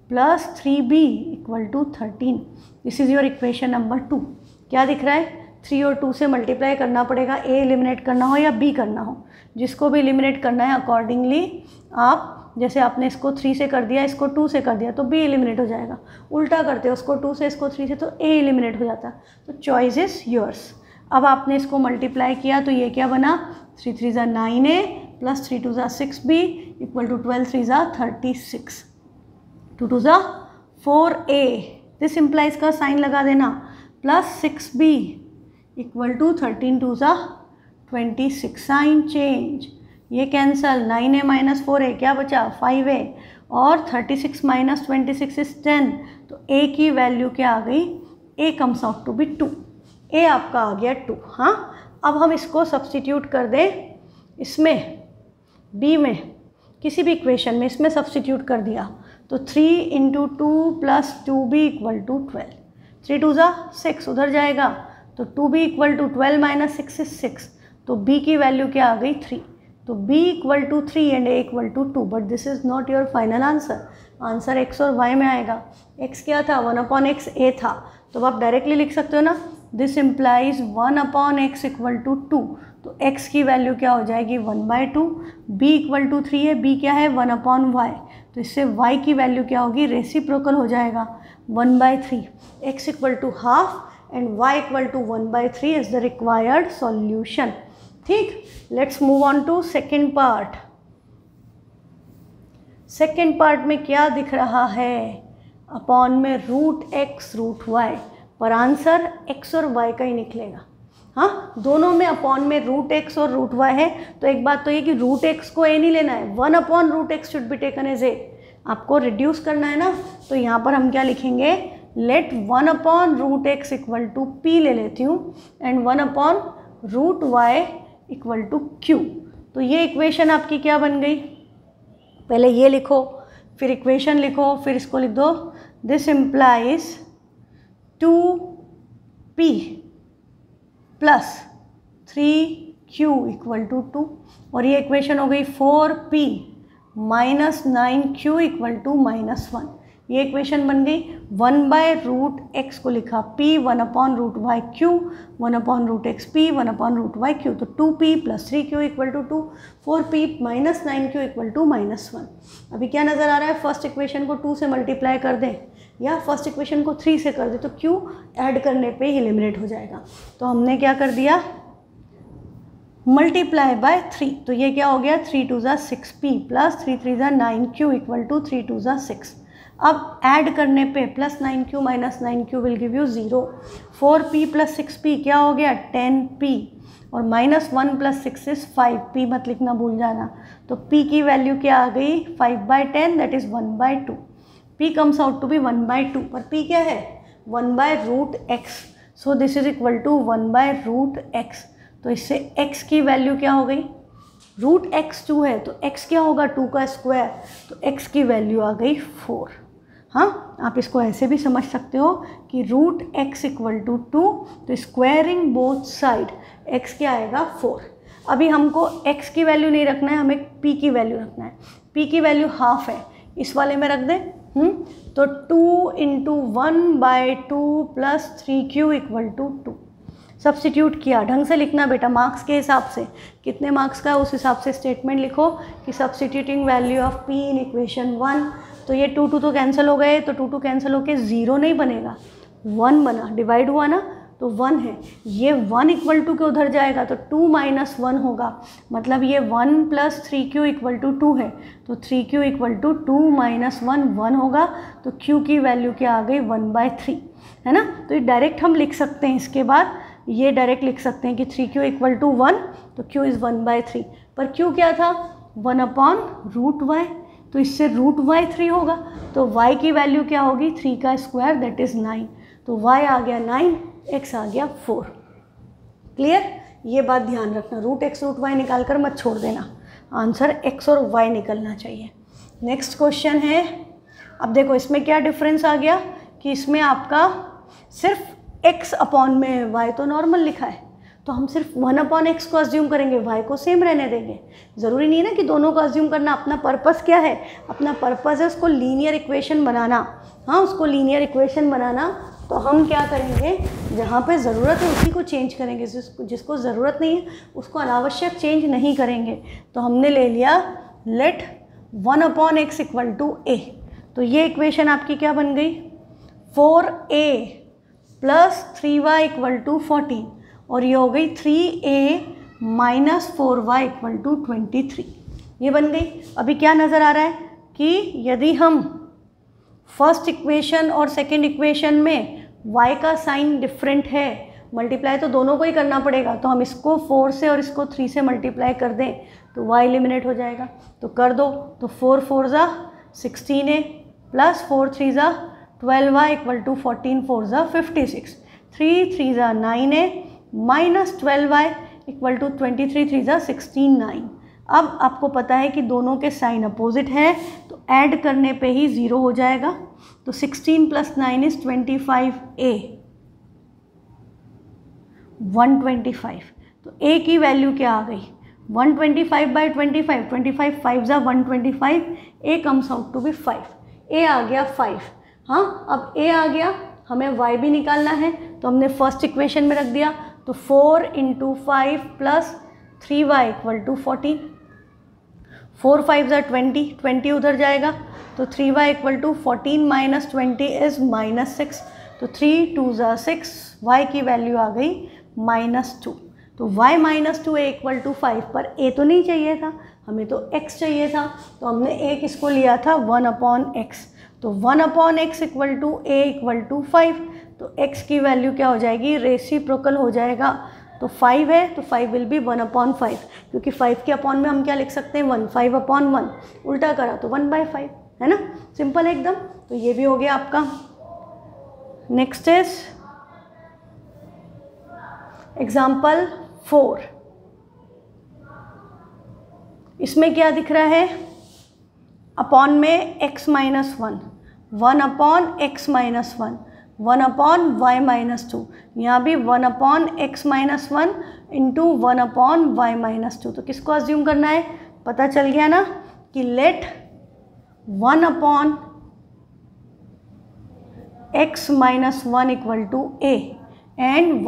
plus 3b equal to 13। This is your equation number 2। क्या दिख रहा है? 3 और 2 से मल्टीप्लाई करना पड़ेगा, a एलिमिनेट करना हो या b करना हो, जिसको भी एलिमिनेट करना है अकॉर्डिंगली आप, जैसे आपने इसको 3 से कर दिया, इसको 2 से कर दिया तो b एलिमिनेट हो जाएगा, उल्टा करते हो उसको 2 से इसको 3 से तो a एलिमिनेट हो जाता है। तो चॉइस इज़ योर्स। अब आपने इसको मल्टीप्लाई किया तो ये क्या बना? 3 3 ज़ा 9a प्लस 3 2 ज़ा 6b इक्वल टू 12 3 ज़ा 36, 2 2 ज़ा 4a, दिस इम्प्लाइज का साइन लगा देना, प्लस 6b इक्वल टू 13 2 ज़ा 26, साइन चेंज, ये कैंसल, 9a माइनस 4a क्या बचा? 5a, और 36 माइनस 26 इज 10, तो a की वैल्यू क्या आ गई? a comes out to be 2, a आपका आ गया 2। हाँ, अब हम इसको सब्सटीट्यूट कर दें इसमें, b में, किसी भी इक्वेशन में इसमें सब्सटीट्यूट कर दिया तो 3 into 2 plus 2b equal to 12, 3 2 ज़ा 6 उधर जाएगा तो 2b equal to 12 minus 6 is 6, तो b की वैल्यू क्या आ गई? 3, तो b equal to 3 and a equal to 2, but this is not your final answer. Answer x और y में आएगा। x क्या था? 1/x a था, तो आप डायरेक्टली लिख सकते हो ना, this implies 1/x equal to 2, तो x की वैल्यू क्या हो जाएगी? 1/2, b इक्वल टू 3 है, b क्या है? 1/y, तो इससे y की वैल्यू क्या होगी? रेसिप्रोकल हो जाएगा 1/3, x equal to half and y equal to 1/3 is the required solution. ठीक, let's move on to second part. Second part में क्या दिख रहा है? अपॉन में √x √y, पर आंसर x और y का ही निकलेगा। हाँ, दोनों में अपॉन में √x और √y है, तो एक बात तो ये कि √x को a नहीं लेना है, 1/√x should be taken as a, आपको रिड्यूस करना है ना, तो यहाँ पर हम क्या लिखेंगे? Late 1/√x equal to p ले लेती हूँ and 1/√y equal to q। तो ये इक्वेशन आपकी क्या बन गई? पहले ये लिखो, फिर इक्वेशन लिखो, फिर इसको लिख दो, this implies 2p plus 3q equal to 2, और ये इक्वेशन हो गई 4p minus 9q equal to -1। ये इक्वेशन बन गई। 1/√x को लिखा p, 1/√y q, 1/√x p, 1/√y q, तो 2p plus 3q equal to 2, 4p minus 9q equal to -1। अभी क्या नज़र आ रहा है? फर्स्ट इक्वेशन को 2 से मल्टीप्लाई कर दें या फर्स्ट इक्वेशन को 3 से कर दें, तो q ऐड करने पे ही एलिमिनेट हो जाएगा। तो हमने क्या कर दिया? मल्टीप्लाई बाय 3, तो ये क्या हो गया? 3 2 ज़ा 6p प्लस 3 3 ज़ा 9q इक्वल टू 3 2 ज़ा 6। अब ऐड करने पे plus 9q minus 9q will give you 0, 4p plus 6p क्या हो गया? 10p, और -1 प्लस 6 इज 5p, मत लिखना भूल जाना। तो p की वैल्यू क्या आ गई? 5/10 that is 1/2, p comes out to be 1/2, पर p क्या है? 1/√x, so this is equal to 1/√x। तो इससे x की वैल्यू क्या हो गई? √x 2 है, तो x क्या होगा? 2 का स्क्वायर, तो x की वैल्यू आ गई 4। हाँ, आप इसको ऐसे भी समझ सकते हो कि √x इक्वल टू 2, तो स्क्वायरिंग बोथ साइड x क्या आएगा? 4। अभी हमको x की वैल्यू नहीं रखना है, हमें p की वैल्यू रखना है। p की वैल्यू हाफ है, इस वाले में रख दें। तो 2 into 1/2 plus 3q equal to 2। Substitute किया, ढंग से लिखना बेटा, मार्क्स के हिसाब से, कितने मार्क्स का है उस हिसाब से स्टेटमेंट लिखो कि substituting value of p in equation 1। तो ये 2 2 तो कैंसिल हो गए, तो 2 2 कैंसिल होके 0 नहीं बनेगा, 1 बना, डिवाइड हुआ ना तो 1 है, ये 1 इक्वल टू के उधर जाएगा तो 2 माइनस 1 होगा, मतलब ये 1 प्लस 3q इक्वल टू 2 है, तो 3q इक्वल टू 2 माइनस 1 1 होगा, तो q की वैल्यू क्या आ गई? 1/3, है ना। तो ये डायरेक्ट हम लिख सकते हैं, इसके बाद ये डायरेक्ट लिख सकते हैं कि 3q इक्वल टू 1, तो q इज़ 1/3, पर q क्या था? 1/√y, तो इससे √y3 होगा, तो y की वैल्यू क्या होगी? 3 का स्क्वायर दैट इज़ 9, तो y आ गया 9, x आ गया 4। क्लियर? ये बात ध्यान रखना, √x √y निकाल कर मत छोड़ देना, आंसर x और y निकलना चाहिए। नेक्स्ट क्वेश्चन है, अब देखो इसमें क्या डिफरेंस आ गया कि इसमें आपका सिर्फ x अपॉन में y तो नॉर्मल लिखा है, तो हम सिर्फ 1/x को अज्यूम करेंगे, y को सेम रहने देंगे। ज़रूरी नहीं है ना कि दोनों को अज्यूम करना। अपना पर्पस क्या है? अपना पर्पस है उसको लीनियर इक्वेशन बनाना। हाँ, उसको लीनियर इक्वेशन बनाना। तो हम क्या करेंगे, जहाँ पे ज़रूरत है उसी को चेंज करेंगे, जिसको ज़रूरत नहीं है उसको अनावश्यक चेंज नहीं करेंगे। तो हमने ले लिया late 1/x equal to a। तो ये इक्वेशन आपकी क्या बन गई, 4a plus 3y equal to 14, और ये हो गई 3a minus 4y equal to 23। ये बन गई। अभी क्या नज़र आ रहा है कि यदि हम फर्स्ट इक्वेशन और सेकंड इक्वेशन में y का साइन डिफरेंट है, मल्टीप्लाई तो दोनों को ही करना पड़ेगा, तो हम इसको 4 से और इसको 3 से मल्टीप्लाई कर दें तो y एलिमिनेट हो जाएगा। तो कर दो, तो 4 4 ज़ा 16a प्लस 4 3 ज़ा 12y इक्वल टू 14 4 ज़ा 56, 3 3 ज़ा 9a minus 12y equal to 23 3 ज़ा 16 9। अब आपको पता है कि दोनों के साइन अपोजिट हैं, तो ऐड करने पे ही 0 हो जाएगा। तो 16 प्लस 9 इज़ 25a, 125। तो a की वैल्यू क्या आ गई, 125/25, 25 5 ज़ा 125, a comes out to be 5, a आ गया 5। हाँ, अब a आ गया, हमें y भी निकालना है, तो हमने फर्स्ट इक्वेशन में रख दिया। तो 4 × 5 प्लस 3y इक्वल टू 14, 4 5 ज़ा 20, 20 उधर जाएगा, तो 3y equal to 14 minus 20 is -6, तो 3 2 ज़ा 6, y की वैल्यू आ गई -2। तो y -2 a इक्वल टू 5, पर a तो नहीं चाहिए था, हमें तो x चाहिए था, तो हमने a किसको लिया था, 1/x। तो 1/x equal to a equal to 5, तो x की वैल्यू क्या हो जाएगी, रेसिप्रोकल हो जाएगा। तो 5 है तो 5 विल बी 1/5, क्योंकि 5 के अपॉन में हम क्या लिख सकते हैं, 1, 5/1, उल्टा करा तो 1/5, है ना, सिंपल है एकदम। तो ये भी हो गया आपका। Next is example 4। इसमें क्या दिख रहा है, अपॉन में x minus 1, 1/x minus 1, 1/y minus 2, यहाँ भी 1/x minus 1 into 1/y minus 2। तो किसको अज्यूम करना है, पता चल गया ना कि let 1/x minus 1 equal to a and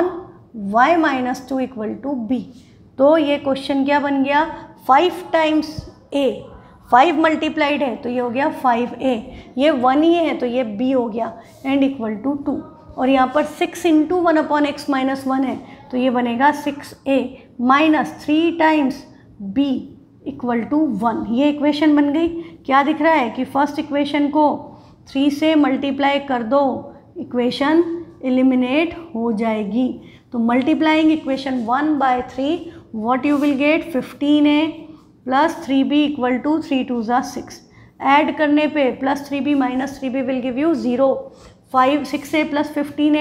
1/y minus 2 equal to b। तो ये क्वेश्चन क्या बन गया, 5 टाइम्स a, 5 मल्टीप्लाइड है तो ये हो गया 5a, ये 1 ही है तो ये b हो गया, एंड इक्वल टू 2। और यहाँ पर 6 इंटू 1/x माइनस 1 है तो ये बनेगा 6a minus 3 times b equal to 1। ये इक्वेशन बन गई। क्या दिख रहा है कि फर्स्ट इक्वेशन को 3 से मल्टीप्लाई कर दो, इक्वेशन एलिमिनेट हो जाएगी। तो multiplying equation 1/3, what you will get, 15a plus 3b equal to 3 2 ज़ा 6। ऐड करने पे plus 3b minus 3b will give you 0। 6a plus 15a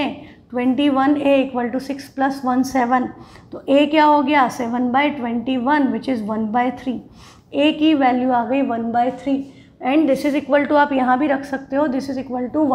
21a equal to 6 plus 1 7। तो a क्या हो गया, 7/21 विच इज़ 1/3। a की वैल्यू आ गई 1/3, and this is equal to, आप यहाँ भी रख सकते हो, this is equal to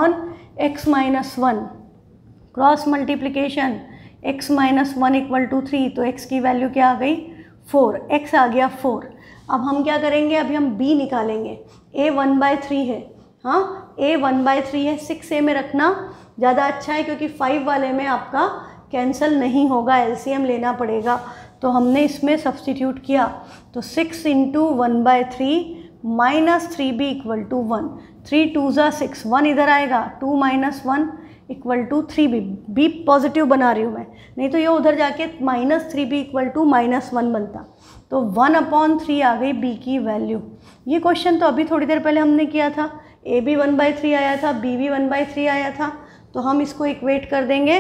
1/x minus 1, cross multiplication x minus 1 equal to 3, तो x की वैल्यू क्या आ गई, 4, x आ गया 4। अब हम क्या करेंगे, अभी हम b निकालेंगे। a 1/3 है, हाँ a 1/3 है, 6a में रखना ज़्यादा अच्छा है क्योंकि 5 वाले में आपका कैंसिल नहीं होगा, एलसीएम लेना पड़ेगा। तो हमने इसमें सब्सटीट्यूट किया, तो 6 into 1/3 minus 3b equal to 1, 3 2 ज़ा 6, 1 इधर आएगा, 2 minus 1 equal to 3b, b positive बना रही हूँ मैं, नहीं तो ये उधर जाके माइनस 3b इक्वल टू -1 बनता। तो 1/3 आ गई b की वैल्यू। ये क्वेश्चन तो अभी थोड़ी देर पहले हमने किया था, a भी 1/3 आया था, b भी 1/3 आया था, तो हम इसको इक्वेट कर देंगे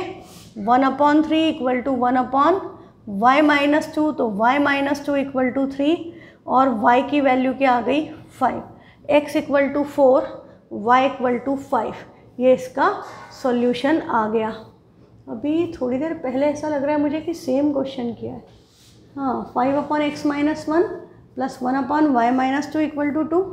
1/3 इक्वल टू 1/y माइनस 2, तो y माइनस 2 इक्वल टू 3, और y की वैल्यू क्या आ गई 5, x equal to 4, y equal to 5। ये इसका सॉल्यूशन आ गया। अभी थोड़ी देर पहले ऐसा लग रहा है मुझे कि सेम क्वेश्चन किया है, हाँ, 5/x minus 1 plus 1/y minus 2 equal to 2,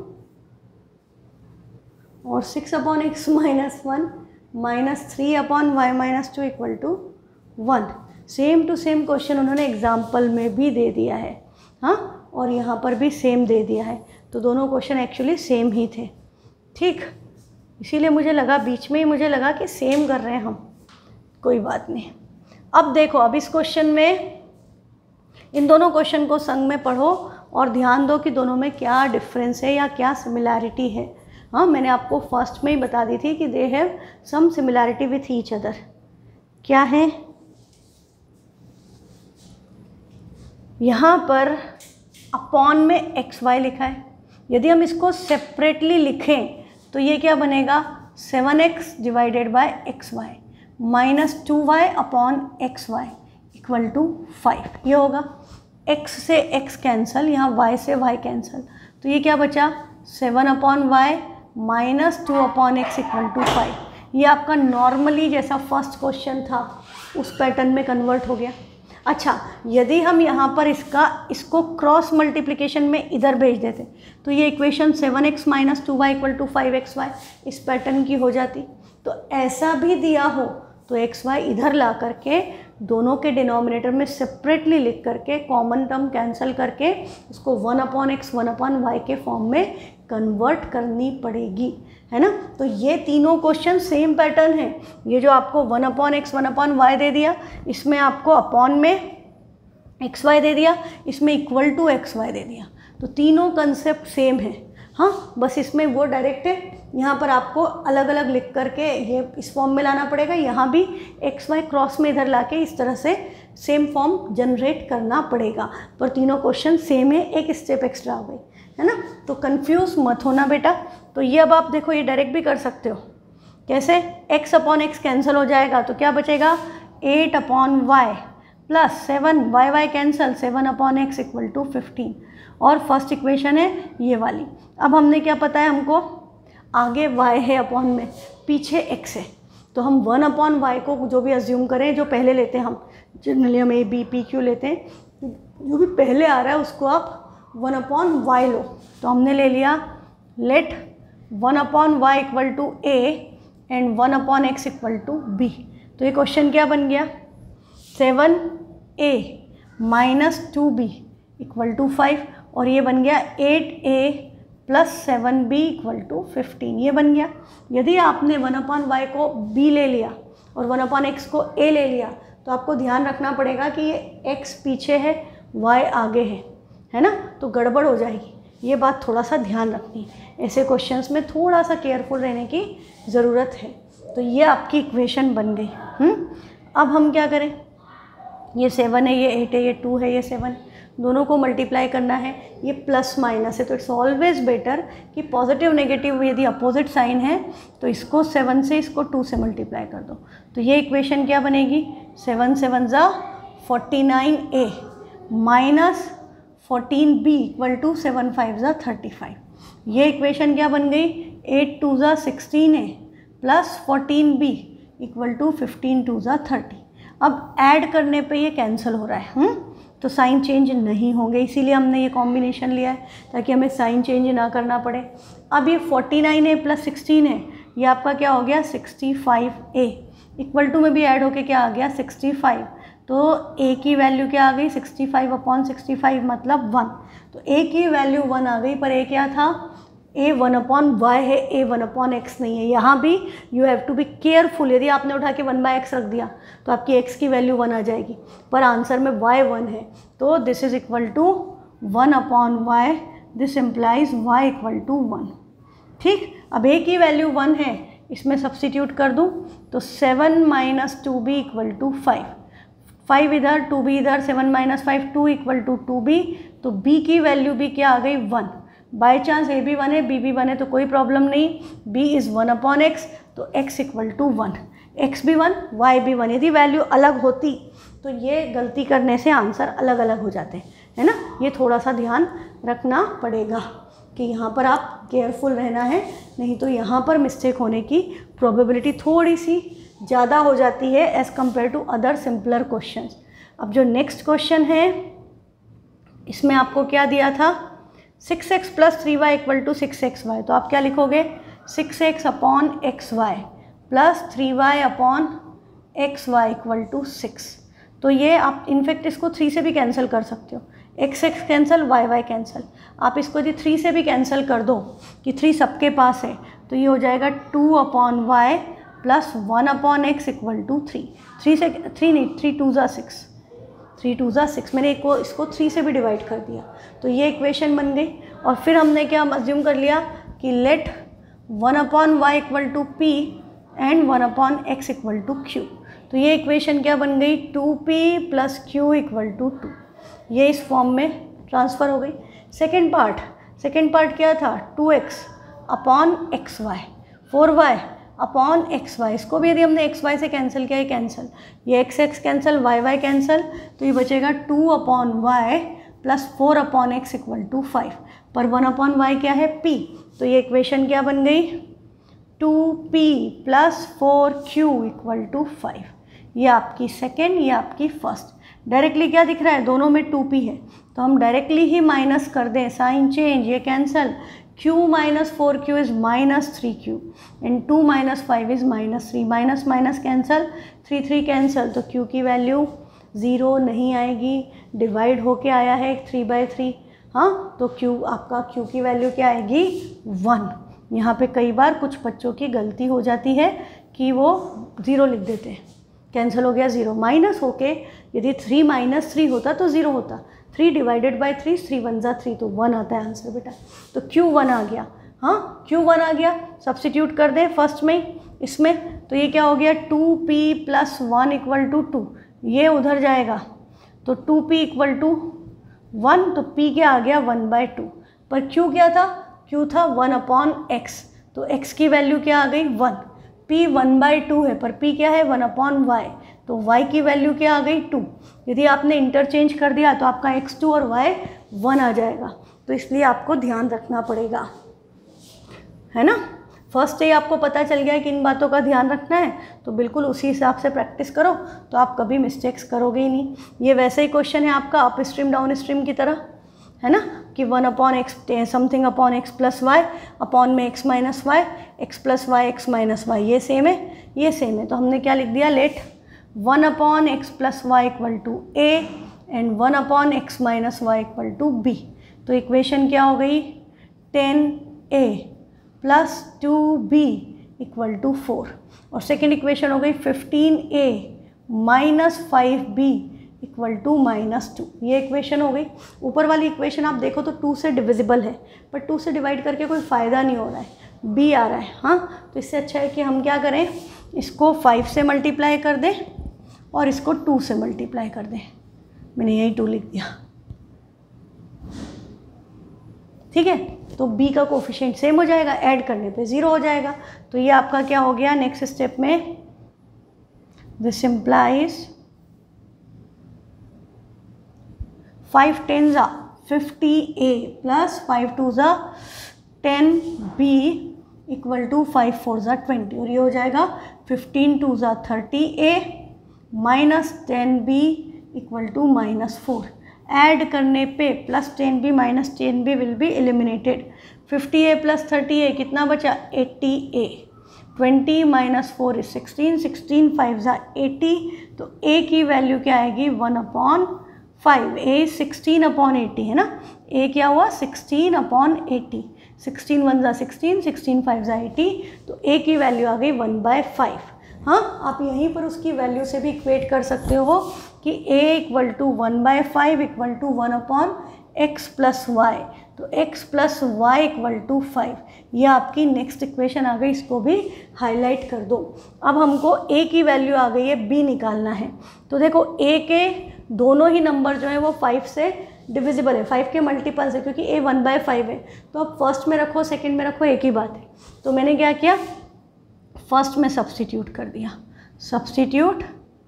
और 6/x minus 1 minus 3/y minus 2 equal to 1। Same to same question उन्होंने एग्जाम्पल में भी दे दिया है, हाँ, और यहाँ पर भी सेम दे दिया है, तो दोनों क्वेश्चन एक्चुअली सेम ही थे, ठीक। इसीलिए मुझे लगा, बीच में ही मुझे लगा कि सेम कर रहे हैं हम, कोई बात नहीं। अब देखो, अब इस क्वेश्चन में इन दोनों क्वेश्चन को संग में पढ़ो और ध्यान दो कि दोनों में क्या डिफरेंस है या क्या सिमिलैरिटी है। हाँ, मैंने आपको फर्स्ट में ही बता दी थी कि they have some similarity with each other. क्या है? यहाँ पर अपॉन में एक्स वाई लिखा है, यदि हम इसको सेपरेटली लिखें तो ये क्या बनेगा, 7x divided by x y minus 2y upon x y equal to 5। ये होगा x से x कैंसल, यहाँ y से y कैंसल, तो ये क्या बचा, 7 upon y minus 2 upon x equal to 5। ये आपका नॉर्मली जैसा फर्स्ट क्वेश्चन था उस पैटर्न में कन्वर्ट हो गया। अच्छा, यदि हम यहाँ पर इसको क्रॉस मल्टीप्लिकेशन में इधर भेज देते तो ये equation 7x minus 2y equal to 5xy इस पैटर्न की हो जाती। तो ऐसा भी दिया हो तो xy इधर ला करके दोनों के डिनोमिनेटर में सेपरेटली लिख करके कॉमन टर्म कैंसिल करके उसको 1 अपॉन एक्स 1 अपॉन वाई के फॉर्म में कन्वर्ट करनी पड़ेगी, है ना। तो ये तीनों क्वेश्चन सेम पैटर्न है। ये जो आपको 1 अपॉन एक्स 1 अपॉन वाई दे दिया, इसमें आपको अपॉन में एक्स वाई दे दिया, इसमें इक्वल टू एक्स वाई दे दिया, तो तीनों कंसेप्ट सेम है। हाँ, बस इसमें वो डायरेक्ट है, यहाँ पर आपको अलग अलग लिख करके ये इस फॉर्म में लाना पड़ेगा, यहाँ भी एक्स वाई क्रॉस में इधर लाके इस तरह से सेम फॉर्म जनरेट करना पड़ेगा, पर तीनों क्वेश्चन सेम है, एक स्टेप एक्स्ट्रा हो गई, है ना। तो कंफ्यूज मत होना बेटा। तो ये अब आप देखो, ये डायरेक्ट भी कर सकते हो। कैसे? x अपॉन एक्स कैंसिल हो जाएगा तो क्या बचेगा, 8 upon y plus 7 y y cancel 7 upon x equal to 15। और फर्स्ट इक्वेशन है ये वाली। अब हमने क्या पता है, हमको आगे y है अपॉन में, पीछे x है, तो हम 1 अपॉन वाई को जो भी अज्यूम करें, जो पहले लेते हैं हम, जनरली हम ए बी पी क्यू लेते हैं, जो भी पहले आ रहा है उसको आप 1 अपॉन वाई लो। तो हमने ले लिया let 1 upon y equal to a and 1 upon x equal to b. तो ये क्वेश्चन क्या बन गया, 7a minus 2b equal to 5, और ये बन गया 8a plus 7b equal to 15। ये बन गया। यदि आपने 1 अपॉन वाई को b ले लिया और 1 अपॉन एक्स को a ले लिया तो आपको ध्यान रखना पड़ेगा कि ये x पीछे है, y आगे है ना, तो गड़बड़ हो जाएगी। ये बात थोड़ा सा ध्यान रखनी है, ऐसे क्वेश्चंस में थोड़ा सा केयरफुल रहने की ज़रूरत है। तो ये आपकी इक्वेशन बन गई। अब हम क्या करें, ये 7 है, ये 8 है, ये 2 है, ये 7, दोनों को मल्टीप्लाई करना है। ये प्लस माइनस है तो इट्स ऑलवेज बेटर कि पॉजिटिव नेगेटिव यदि अपोजिट साइन है तो इसको 7 से इसको 2 से मल्टीप्लाई कर दो। तो ये इक्वेशन क्या बनेगी, 7 7 ज़ा 49a minus 14b equal to 7 5 ज़ा 35। ये इक्वेशन क्या बन गई, 8 2 ज़ा 16a plus 14b equal to 15 2 ज़ा 30। अब ऐड करने पे ये कैंसिल हो रहा है, तो साइन चेंज नहीं होंगे, इसीलिए हमने ये कॉम्बिनेशन लिया है ताकि हमें साइन चेंज ना करना पड़े। अब ये 49a प्लस 16 है, ये आपका क्या हो गया 65a, इक्वल टू में भी ऐड होके क्या आ गया 65। तो a की वैल्यू क्या आ गई 65 अपॉन 65 मतलब 1। तो a की वैल्यू 1 आ गई, पर a क्या था, a 1 अपॉन वाई है, a 1 अपॉन एक्स नहीं है। यहाँ भी you have to be careful, यदि आपने उठा के 1 बाय एक्स रख दिया तो आपकी x की वैल्यू 1 आ जाएगी, पर आंसर में y 1 है, तो this is equal to 1 upon y, this implies y equal to 1। ठीक, अब a की वैल्यू 1 है, इसमें सब्सटीट्यूट कर दूँ तो 7 माइनस 2b इक्वल टू 5, 5 इधर 2b इधर, 7 माइनस 5 2 इक्वल टू 2b। तो b की वैल्यू भी क्या आ गई 1। बाई चांस a भी 1 है b भी 1 है तो कोई प्रॉब्लम नहीं, b इज़ 1 अपॉन एक्स, तो x इक्वल टू 1, x भी 1 y भी 1। यदि वैल्यू अलग होती तो ये गलती करने से आंसर अलग अलग हो जाते हैं, है ना। ये थोड़ा सा ध्यान रखना पड़ेगा कि यहाँ पर आप केयरफुल रहना है, नहीं तो यहाँ पर मिस्टेक होने की प्रोबेबिलिटी थोड़ी सी ज़्यादा हो जाती है as compare to other simpler questions. अब जो नेक्स्ट क्वेश्चन है इसमें आपको क्या दिया था, 6x plus 3y equal to 6xy। तो आप क्या लिखोगे 6x upon x y plus 3y upon x y equal to 6। तो ये आप इनफैक्ट इसको 3 से भी कैंसिल कर सकते हो, x x cancel, y y cancel. आप इसको यदि 3 से भी कैंसिल कर दो कि 3 सबके पास है, तो ये हो जाएगा 2/y plus 1/x equal to 3। 3 से 3 नहीं, 3 2 ज़ा 6, 3 2 ज़ा 6। मैंने इसको 3 से भी डिवाइड कर दिया, तो ये इक्वेशन बन गई। और फिर हमने क्या अज्यूम कर लिया कि let 1/y equal to p and 1/x equal to q। तो ये इक्वेशन क्या बन गई, 2p plus q equal to 2। ये इस फॉर्म में ट्रांसफ़र हो गई। सेकेंड पार्ट क्या था, 2x upon xy, 4y upon xy। इसको भी यदि हमने xy से कैंसिल किया, ये कैंसिल, ये x कैंसिल, y कैंसिल, तो ये बचेगा 2/y plus 4/x equal to 5। पर 1/y क्या है, p। तो ये इक्वेशन क्या बन गई, 2p plus 4q equal to 5। ये आपकी सेकेंड, ये आपकी फर्स्ट। डायरेक्टली क्या दिख रहा है, दोनों में 2p है, तो हम डायरेक्टली ही माइनस कर दें, साइन चेंज, ये cancel, q minus 4q is minus 3q and 2 minus 5 is minus 3। Minus minus cancel, 3 3 cancel, तो q की वैल्यू 0 नहीं आएगी, डिवाइड होके आया है 3/3। हाँ, तो आपका q की वैल्यू क्या आएगी, 1। यहाँ पे कई बार कुछ बच्चों की गलती हो जाती है कि वो 0 लिख देते हैं, कैंसिल हो गया 0। माइनस होके यदि 3 माइनस 3 होता तो 0 होता, 3 डिवाइडेड बाई 3, 3 1 ज़ा 3, तो 1 आता है आंसर बेटा। तो Q1 आ गया, हाँ Q1 आ गया। सब्सटीट्यूट कर दें फर्स्ट में इसमें, तो ये क्या हो गया, 2p प्लस 1 इक्वल टू 2। ये उधर जाएगा तो 2p इक्वल टू 1, तो p क्या आ गया, 1/2। पर q क्या था, q था 1/x, तो x की वैल्यू क्या आ गई, 1। p 1/2 है, पर p क्या है, 1/y, तो y की वैल्यू क्या आ गई, 2। यदि आपने इंटरचेंज कर दिया तो आपका x2 और y 1 आ जाएगा। तो इसलिए आपको ध्यान रखना पड़ेगा, है ना। फर्स्ट डे आपको पता चल गया है कि इन बातों का ध्यान रखना है, तो बिल्कुल उसी हिसाब से प्रैक्टिस करो, तो आप कभी मिस्टेक्स करोगे ही नहीं। ये वैसे ही क्वेश्चन है आपका अप स्ट्रीम डाउन स्ट्रीम की तरह, है ना, कि 1/x something upon x plus y, upon में x minus y, x plus y, x minus y, ये सेम है, ये सेम है। तो हमने क्या लिख दिया, let 1/x plus y equal to a and 1/x minus y equal to b। तो इक्वेशन क्या हो गई, 10a plus 2b equal to 4। और सेकेंड इक्वेशन हो गई 15a minus 5b equal to -2। ये इक्वेशन हो गई। ऊपर वाली इक्वेशन आप देखो तो 2 से डिविजिबल है, पर 2 से डिवाइड करके कोई फ़ायदा नहीं हो रहा है, b आ रहा है। हाँ, तो इससे अच्छा है कि हम क्या करें, इसको 5 से मल्टीप्लाई कर दें और इसको 2 से मल्टीप्लाई कर दें। मैंने यही 2 लिख दिया, ठीक है। तो b का कोफिशिएंट सेम हो जाएगा, ऐड करने पे 0 हो जाएगा। तो ये आपका क्या हो गया, नेक्स्ट स्टेप में दिस इम्प्लाइज 5 10 ज़ा 50a प्लस 5 2 ज़ा 10b इक्वल टू 5 4 ज़ा 20। और ये हो जाएगा 15 2 ज़ा 30a minus 10b equal to -4। Add करने पे plus 10b minus 10b will be eliminated. 50a plus 30a कितना बचा, 80a। 20 माइनस 4 इज 16, 16 5 ज़ा 80। तो a की वैल्यू क्या आएगी, 1/5। a 16/80 है ना, a क्या हुआ, 16/80। 16 1 ज़ा 16, 16 5 ज़ा 80, तो a की वैल्यू आ गई 1/5। हाँ, आप यहीं पर उसकी वैल्यू से भी इक्वेट कर सकते हो कि a equal to 1/5 equal to 1/x plus y. तो x plus y equal to 5, ये आपकी नेक्स्ट इक्वेशन आ गई। इसको भी हाईलाइट कर दो। अब हमको a की वैल्यू आ गई है, b निकालना है। तो देखो a के दोनों ही नंबर जो है वो 5 से डिविजिबल है, 5 के मल्टीपल से, क्योंकि a 1/5 है। तो अब फर्स्ट में रखो, सेकंड में रखो, एक ही बात है। तो मैंने क्या किया, फर्स्ट में सब्स्टिट्यूट कर दिया, substitute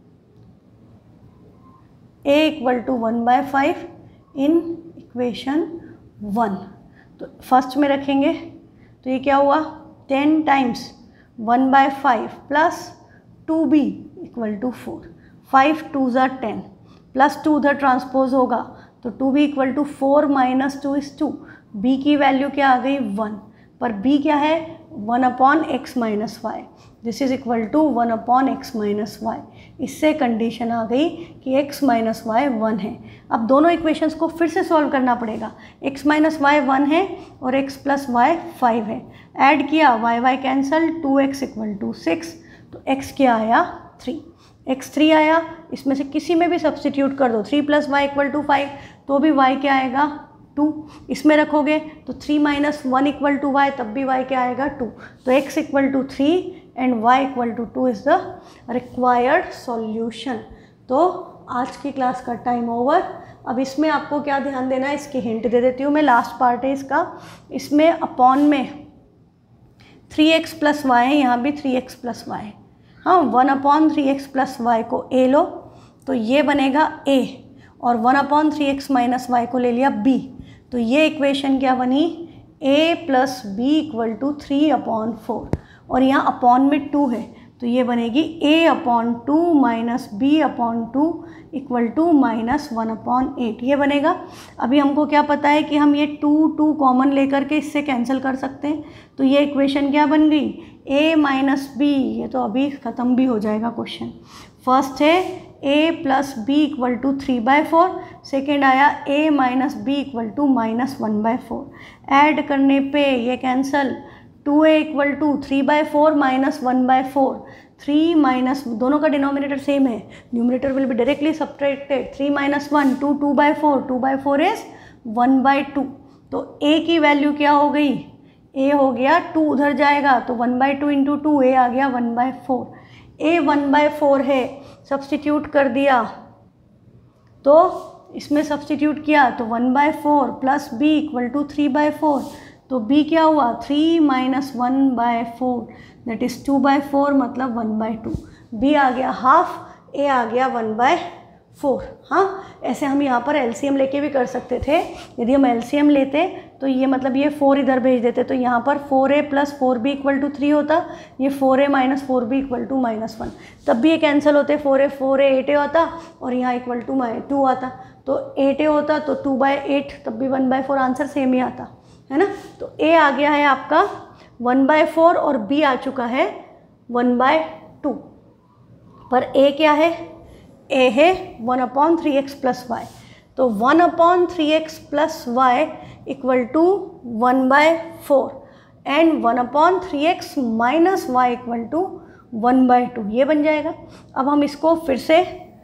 a equal to 1/5 in equation 1। तो फर्स्ट में रखेंगे तो ये क्या हुआ, 10 times 1/5 plus 2b equal to 4। 5 2 ज़ा 10 प्लस 2 उधर ट्रांसपोज होगा, तो 2b equal to 4 minus 2 is 2। b की वैल्यू क्या आ गई, 1। पर b क्या है, 1 upon x minus y, this is equal to 1 upon x minus y. इससे कंडीशन आ गई कि x माइनस वाई 1 है। अब दोनों इक्वेशंस को फिर से सॉल्व करना पड़ेगा। x माइनस वाई 1 है और x प्लस वाई 5 है। ऐड किया, y y cancel, 2x equal to 6, तो x क्या आया 3, x 3 आया। इसमें से किसी में भी सब्सटीट्यूट कर दो, 3 प्लस वाई इक्वल टू 5, तो भी y क्या आएगा 2। इसमें रखोगे तो 3 माइनस 1 इक्वल टू वाई, तब भी y क्या आएगा 2। तो x equal to 3 and y equal to 2 is the required solution. तो आज की क्लास का टाइम ओवर। अब इसमें आपको क्या ध्यान देना है, इसकी हिंट दे देती हूँ मैं, लास्ट पार्ट है इसका। इसमें अपॉन में 3x प्लस वाई है, यहाँ भी 3x प्लस वाई। हाँ, 1 अपॉन 3x प्लस वाई को a लो तो ये बनेगा a, और 1 अपॉन 3x माइनस वाई को ले लिया b, तो ये इक्वेशन क्या बनी, a plus b equal to 3 upon 4, और यहाँ अपॉन में 2 है तो ये बनेगी a upon 2 minus b upon 2 equal to minus 1 upon 8, ये बनेगा। अभी हमको क्या पता है कि हम ये 2 कॉमन लेकर के इससे कैंसिल कर सकते हैं, तो ये इक्वेशन क्या बन गई, a माइनस बी, ये तो अभी ख़त्म भी हो जाएगा क्वेश्चन। फर्स्ट है a plus b equal to 3/4, second आया a minus b equal to minus 1/4। Add करने पे ये cancel, 2a equal to 3/4 minus 1/4, 3 minus, दोनों का डिनोमिनेटर सेम है, numerator will be directly subtracted, 3 minus 1 2, 2/4, 2/4 is 1/2। तो a की वैल्यू क्या हो गई, a हो गया 2, उधर जाएगा तो 1/2 इंटू 2, a आ गया 1/4। a 1/4 है, सब्सटीट्यूट कर दिया तो इसमें सब्सटीट्यूट किया तो 1/4 प्लस b इक्वल टू 3/4, तो b क्या हुआ 3 माइनस 1/4 दैट इज़ 2/4, मतलब 1/2। b आ गया हाफ, a आ गया 1/4। हाँ, ऐसे हम यहाँ पर एलसीएम लेके भी कर सकते थे। यदि हम एलसीएम लेते तो ये मतलब ये 4 इधर भेज देते, तो यहाँ पर 4a plus 4b equal to 3 होता, ये 4a minus 4b equal to -1, तब भी ये कैंसिल होते, 4a 8a होता और यहाँ इक्वल टू 2 आता, तो 8a होता तो 2/8, तब भी 1/4, आंसर सेम ही आता है ना। तो a आ गया है आपका 1/4 और b आ चुका है 1/2, पर a क्या है, a है 1 अपॉन 3x प्लस वाई, तो 1 upon 3x plus y equal to 1/4 and 1 upon 3x minus y equal to 1/2, ये बन जाएगा। अब हम इसको फिर से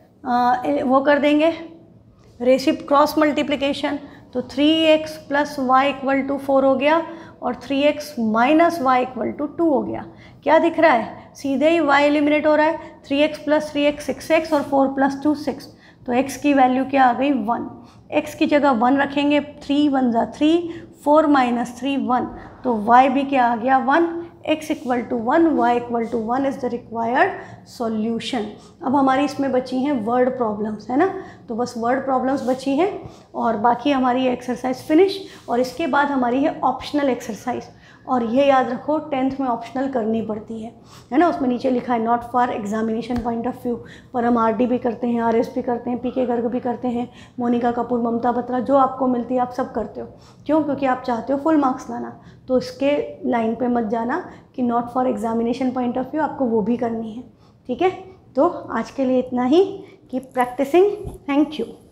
वो कर देंगे, रेसिप क्रॉस मल्टीप्लिकेशन, तो 3x plus y equal to 4 हो गया और 3x minus y equal to 2 हो गया। क्या दिख रहा है, सीधे ही y एलिमिनेट हो रहा है, 3x प्लस 3x 6x और 4 प्लस 2 6, तो x की वैल्यू क्या आ गई 1, x की जगह 1 रखेंगे, 3 1 जा 3, 4 माइनस 3 1, तो y भी क्या आ गया 1, x equal to 1, y equal to 1 is the required solution. अब हमारी इसमें बची हैं वर्ड प्रॉब्लम्स, है ना, तो बस वर्ड प्रॉब्लम्स बची हैं और बाकी हमारी एक्सरसाइज फिनिश, और इसके बाद हमारी है ऑप्शनल एक्सरसाइज, और ये याद रखो 10th में ऑप्शनल करनी पड़ती है ना। उसमें नीचे लिखा है not for examination point of view, पर हम आरडी भी करते हैं, आरएस भी करते हैं, पीके गर्ग भी करते हैं, मोनिका कपूर, ममता बत्रा, जो आपको मिलती है आप सब करते हो। क्यों, क्योंकि आप चाहते हो फुल मार्क्स लाना, तो इसके लाइन पे मत जाना कि not for examination point of view, आपको वो भी करनी है। ठीक है, तो आज के लिए इतना ही, कीप प्रैक्टिसिंग, थैंक यू।